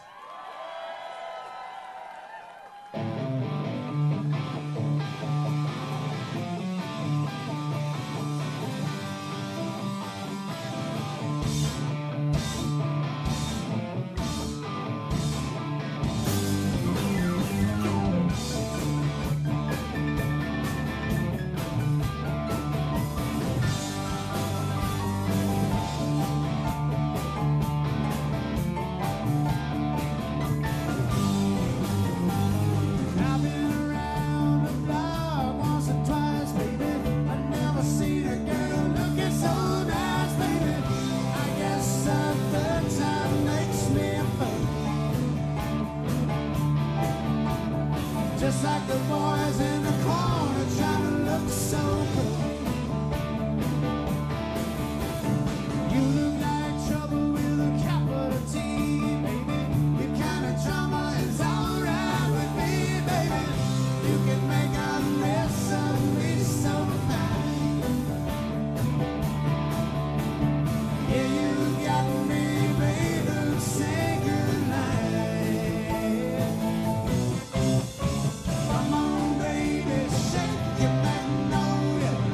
Just like the boys in the corner trying to look so cool. You look like trouble with a capital T, baby. Your kind of drama is alright with me, baby. You can make a mess of me so fine. Yeah, you got me, baby, say goodnight. Come on, baby, shake your magnolia.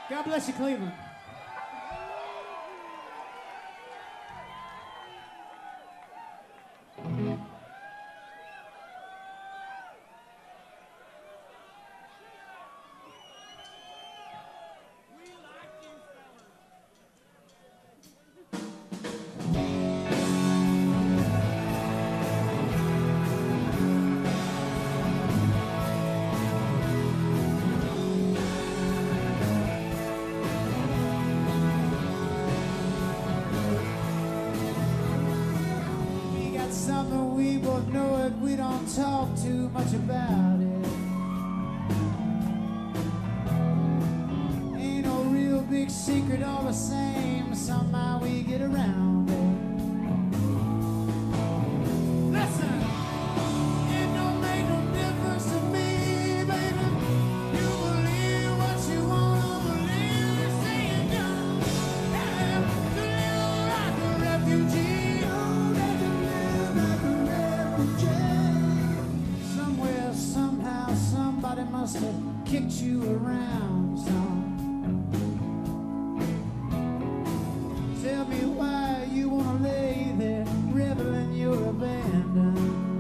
God bless you, Cleveland. Something we both know it, we don't talk too much about it. Ain't no real big secret, all the same, somehow we get around it. Listen, it don't make no difference to me, baby. You believe what you wanna believe, you say you don't have to live like a refugee. Somewhere, somehow, somebody must have kicked you around some. Tell me why you wanna lay there, reveling your abandon.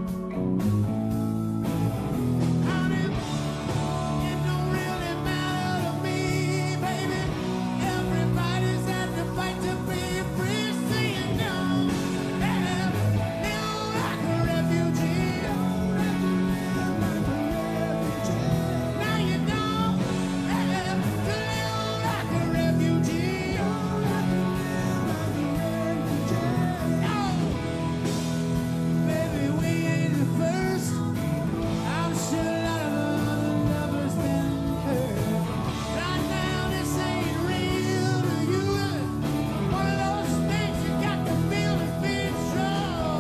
Honey, it don't really matter to me, baby. Everybody's had to fight to be free, so you don't have to live like a refugee. Now you don't have to live like a refugee. No, baby, we ain't the first. I'm sure a lot of other lovers been hurt. Right now, this ain't real to you. One of those things you got to feel to be strong.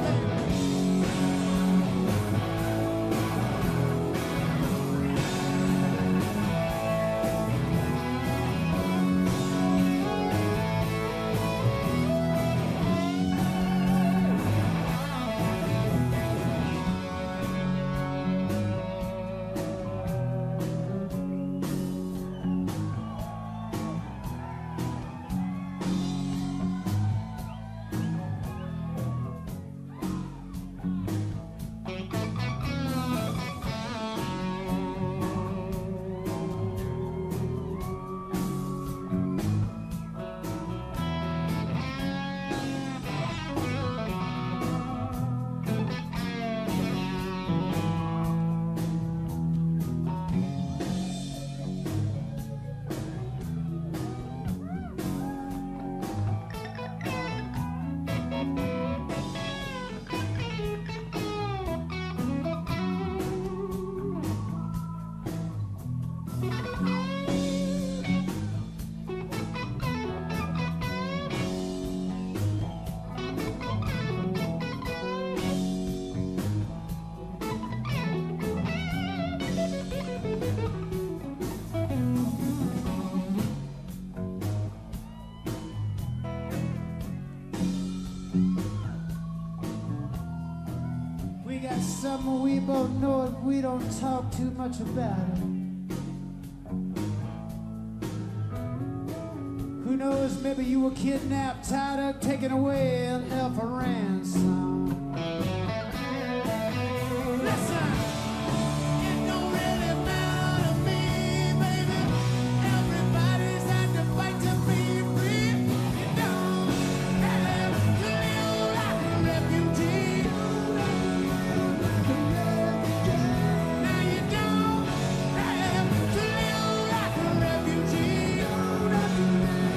We got something we both know it, we don't talk too much about it. Who knows, maybe you were kidnapped, tied up, taken away, and held for ransom. Listen, it don't really matter to me, baby. Everybody's had to fight to be free. You don't have to live like a refugee. Now you don't have to live like a refugee.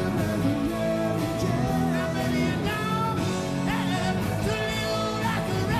Now baby, you don't have to live like a refugee.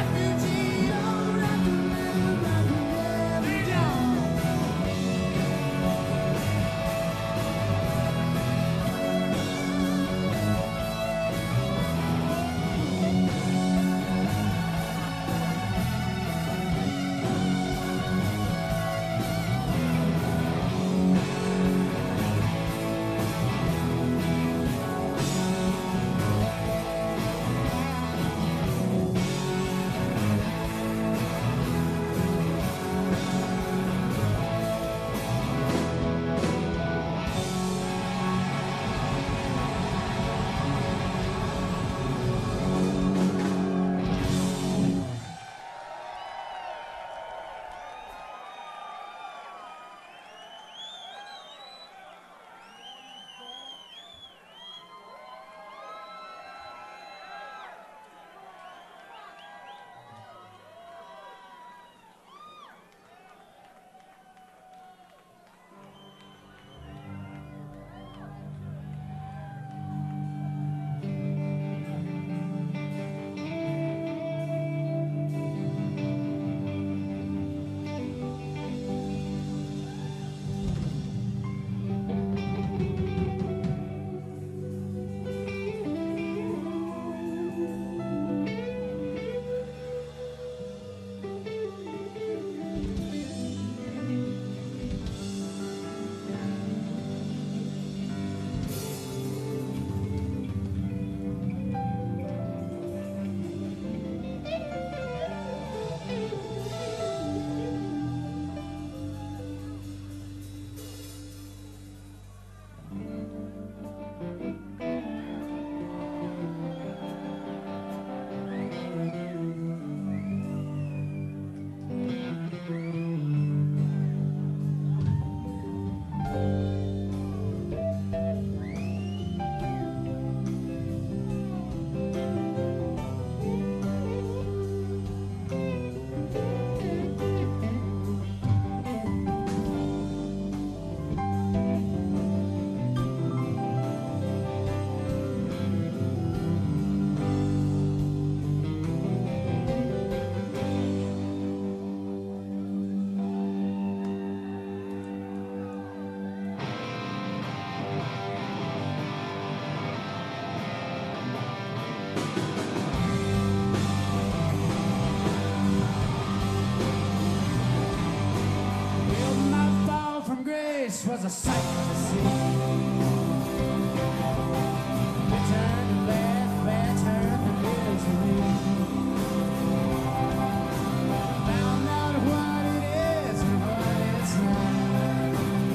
a sight to see. It turned to bad, bad turned to misery. Found out what it is and what it's not.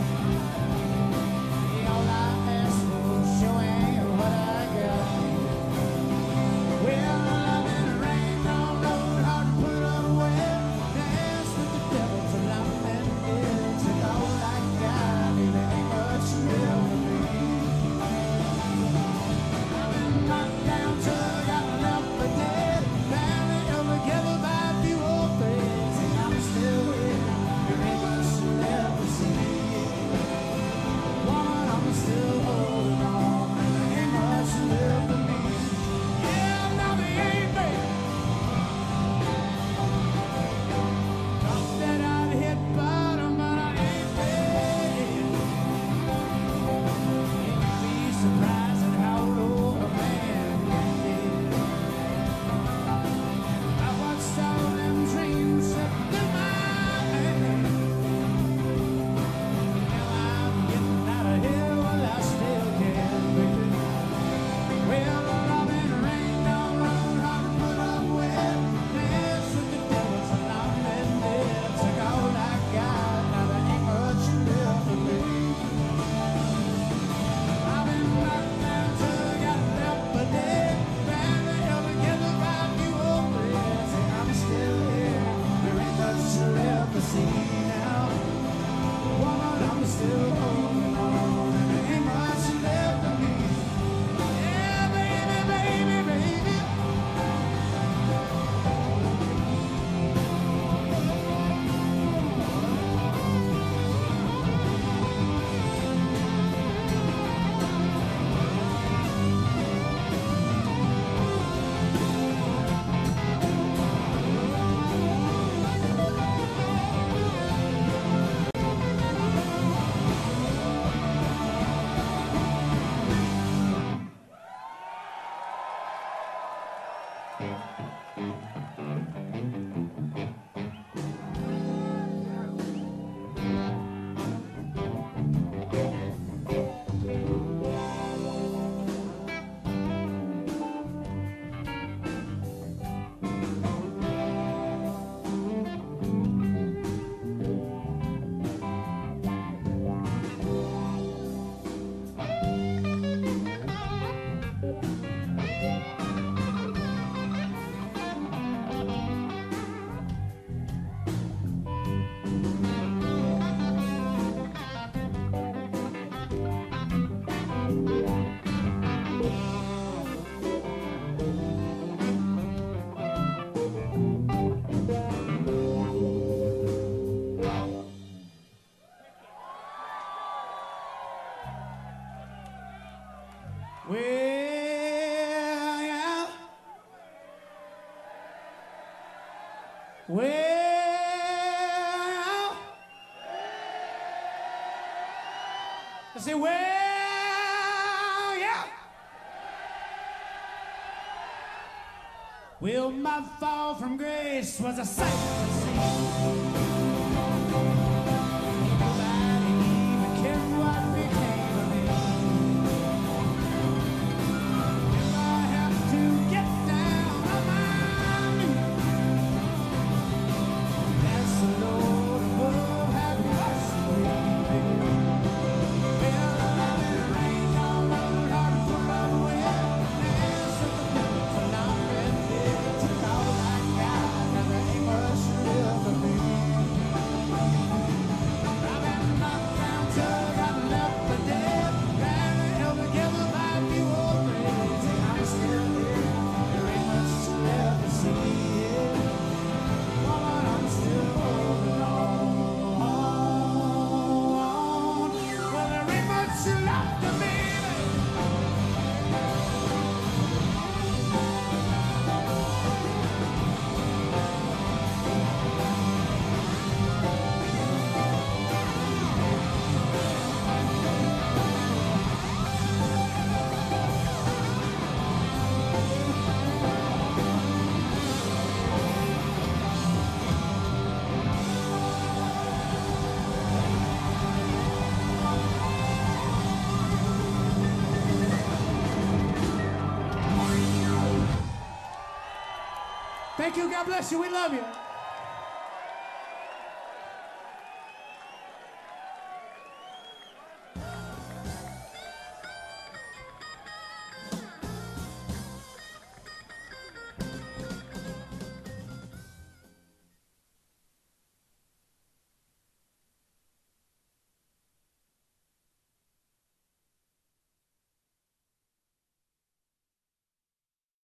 All I ask for is showing what I got. Well, love and rain on road, hard to put away. Dance with the devil till I'm in it. Took all I got, baby, ain't much left for me. I've been knocked down, till got left for dead. Barely held together by a few old threads, and I'm still here. There ain't much left to see. Woman, I'm still holding on, and there ain't much left for me. Yeah, now they ain't baby. Thought that I'd hit bottom, but I ain't dead. You'd be surprised at how low a man can get. I watched all them dreams slip through my hands. Now I'm getting out of here while I still can, baby. Well, love and rain don't run hard to put up with. Dance with the devil till I'm in bed. Took all I got, now there ain't much left for me. I've been knocked down till I got left for dead. Barely held together by a few old threads, and I'm still here. There ain't much left to see now. Woman, I'm still holding on, and there ain't much left for me. Yeah, baby, baby, baby. Well, yeah. Well, I say, well, yeah. Well, my fall from grace was a sight to see. Nobody even cared what became of me. If I have to get down on my knees, that's the Lord above had mercy on me. Well, love and rain don't run hard to put up with. Dance with the devil till I'm in bed. Took all I got, now there ain't much left for me. Thank you. God bless you. We love you.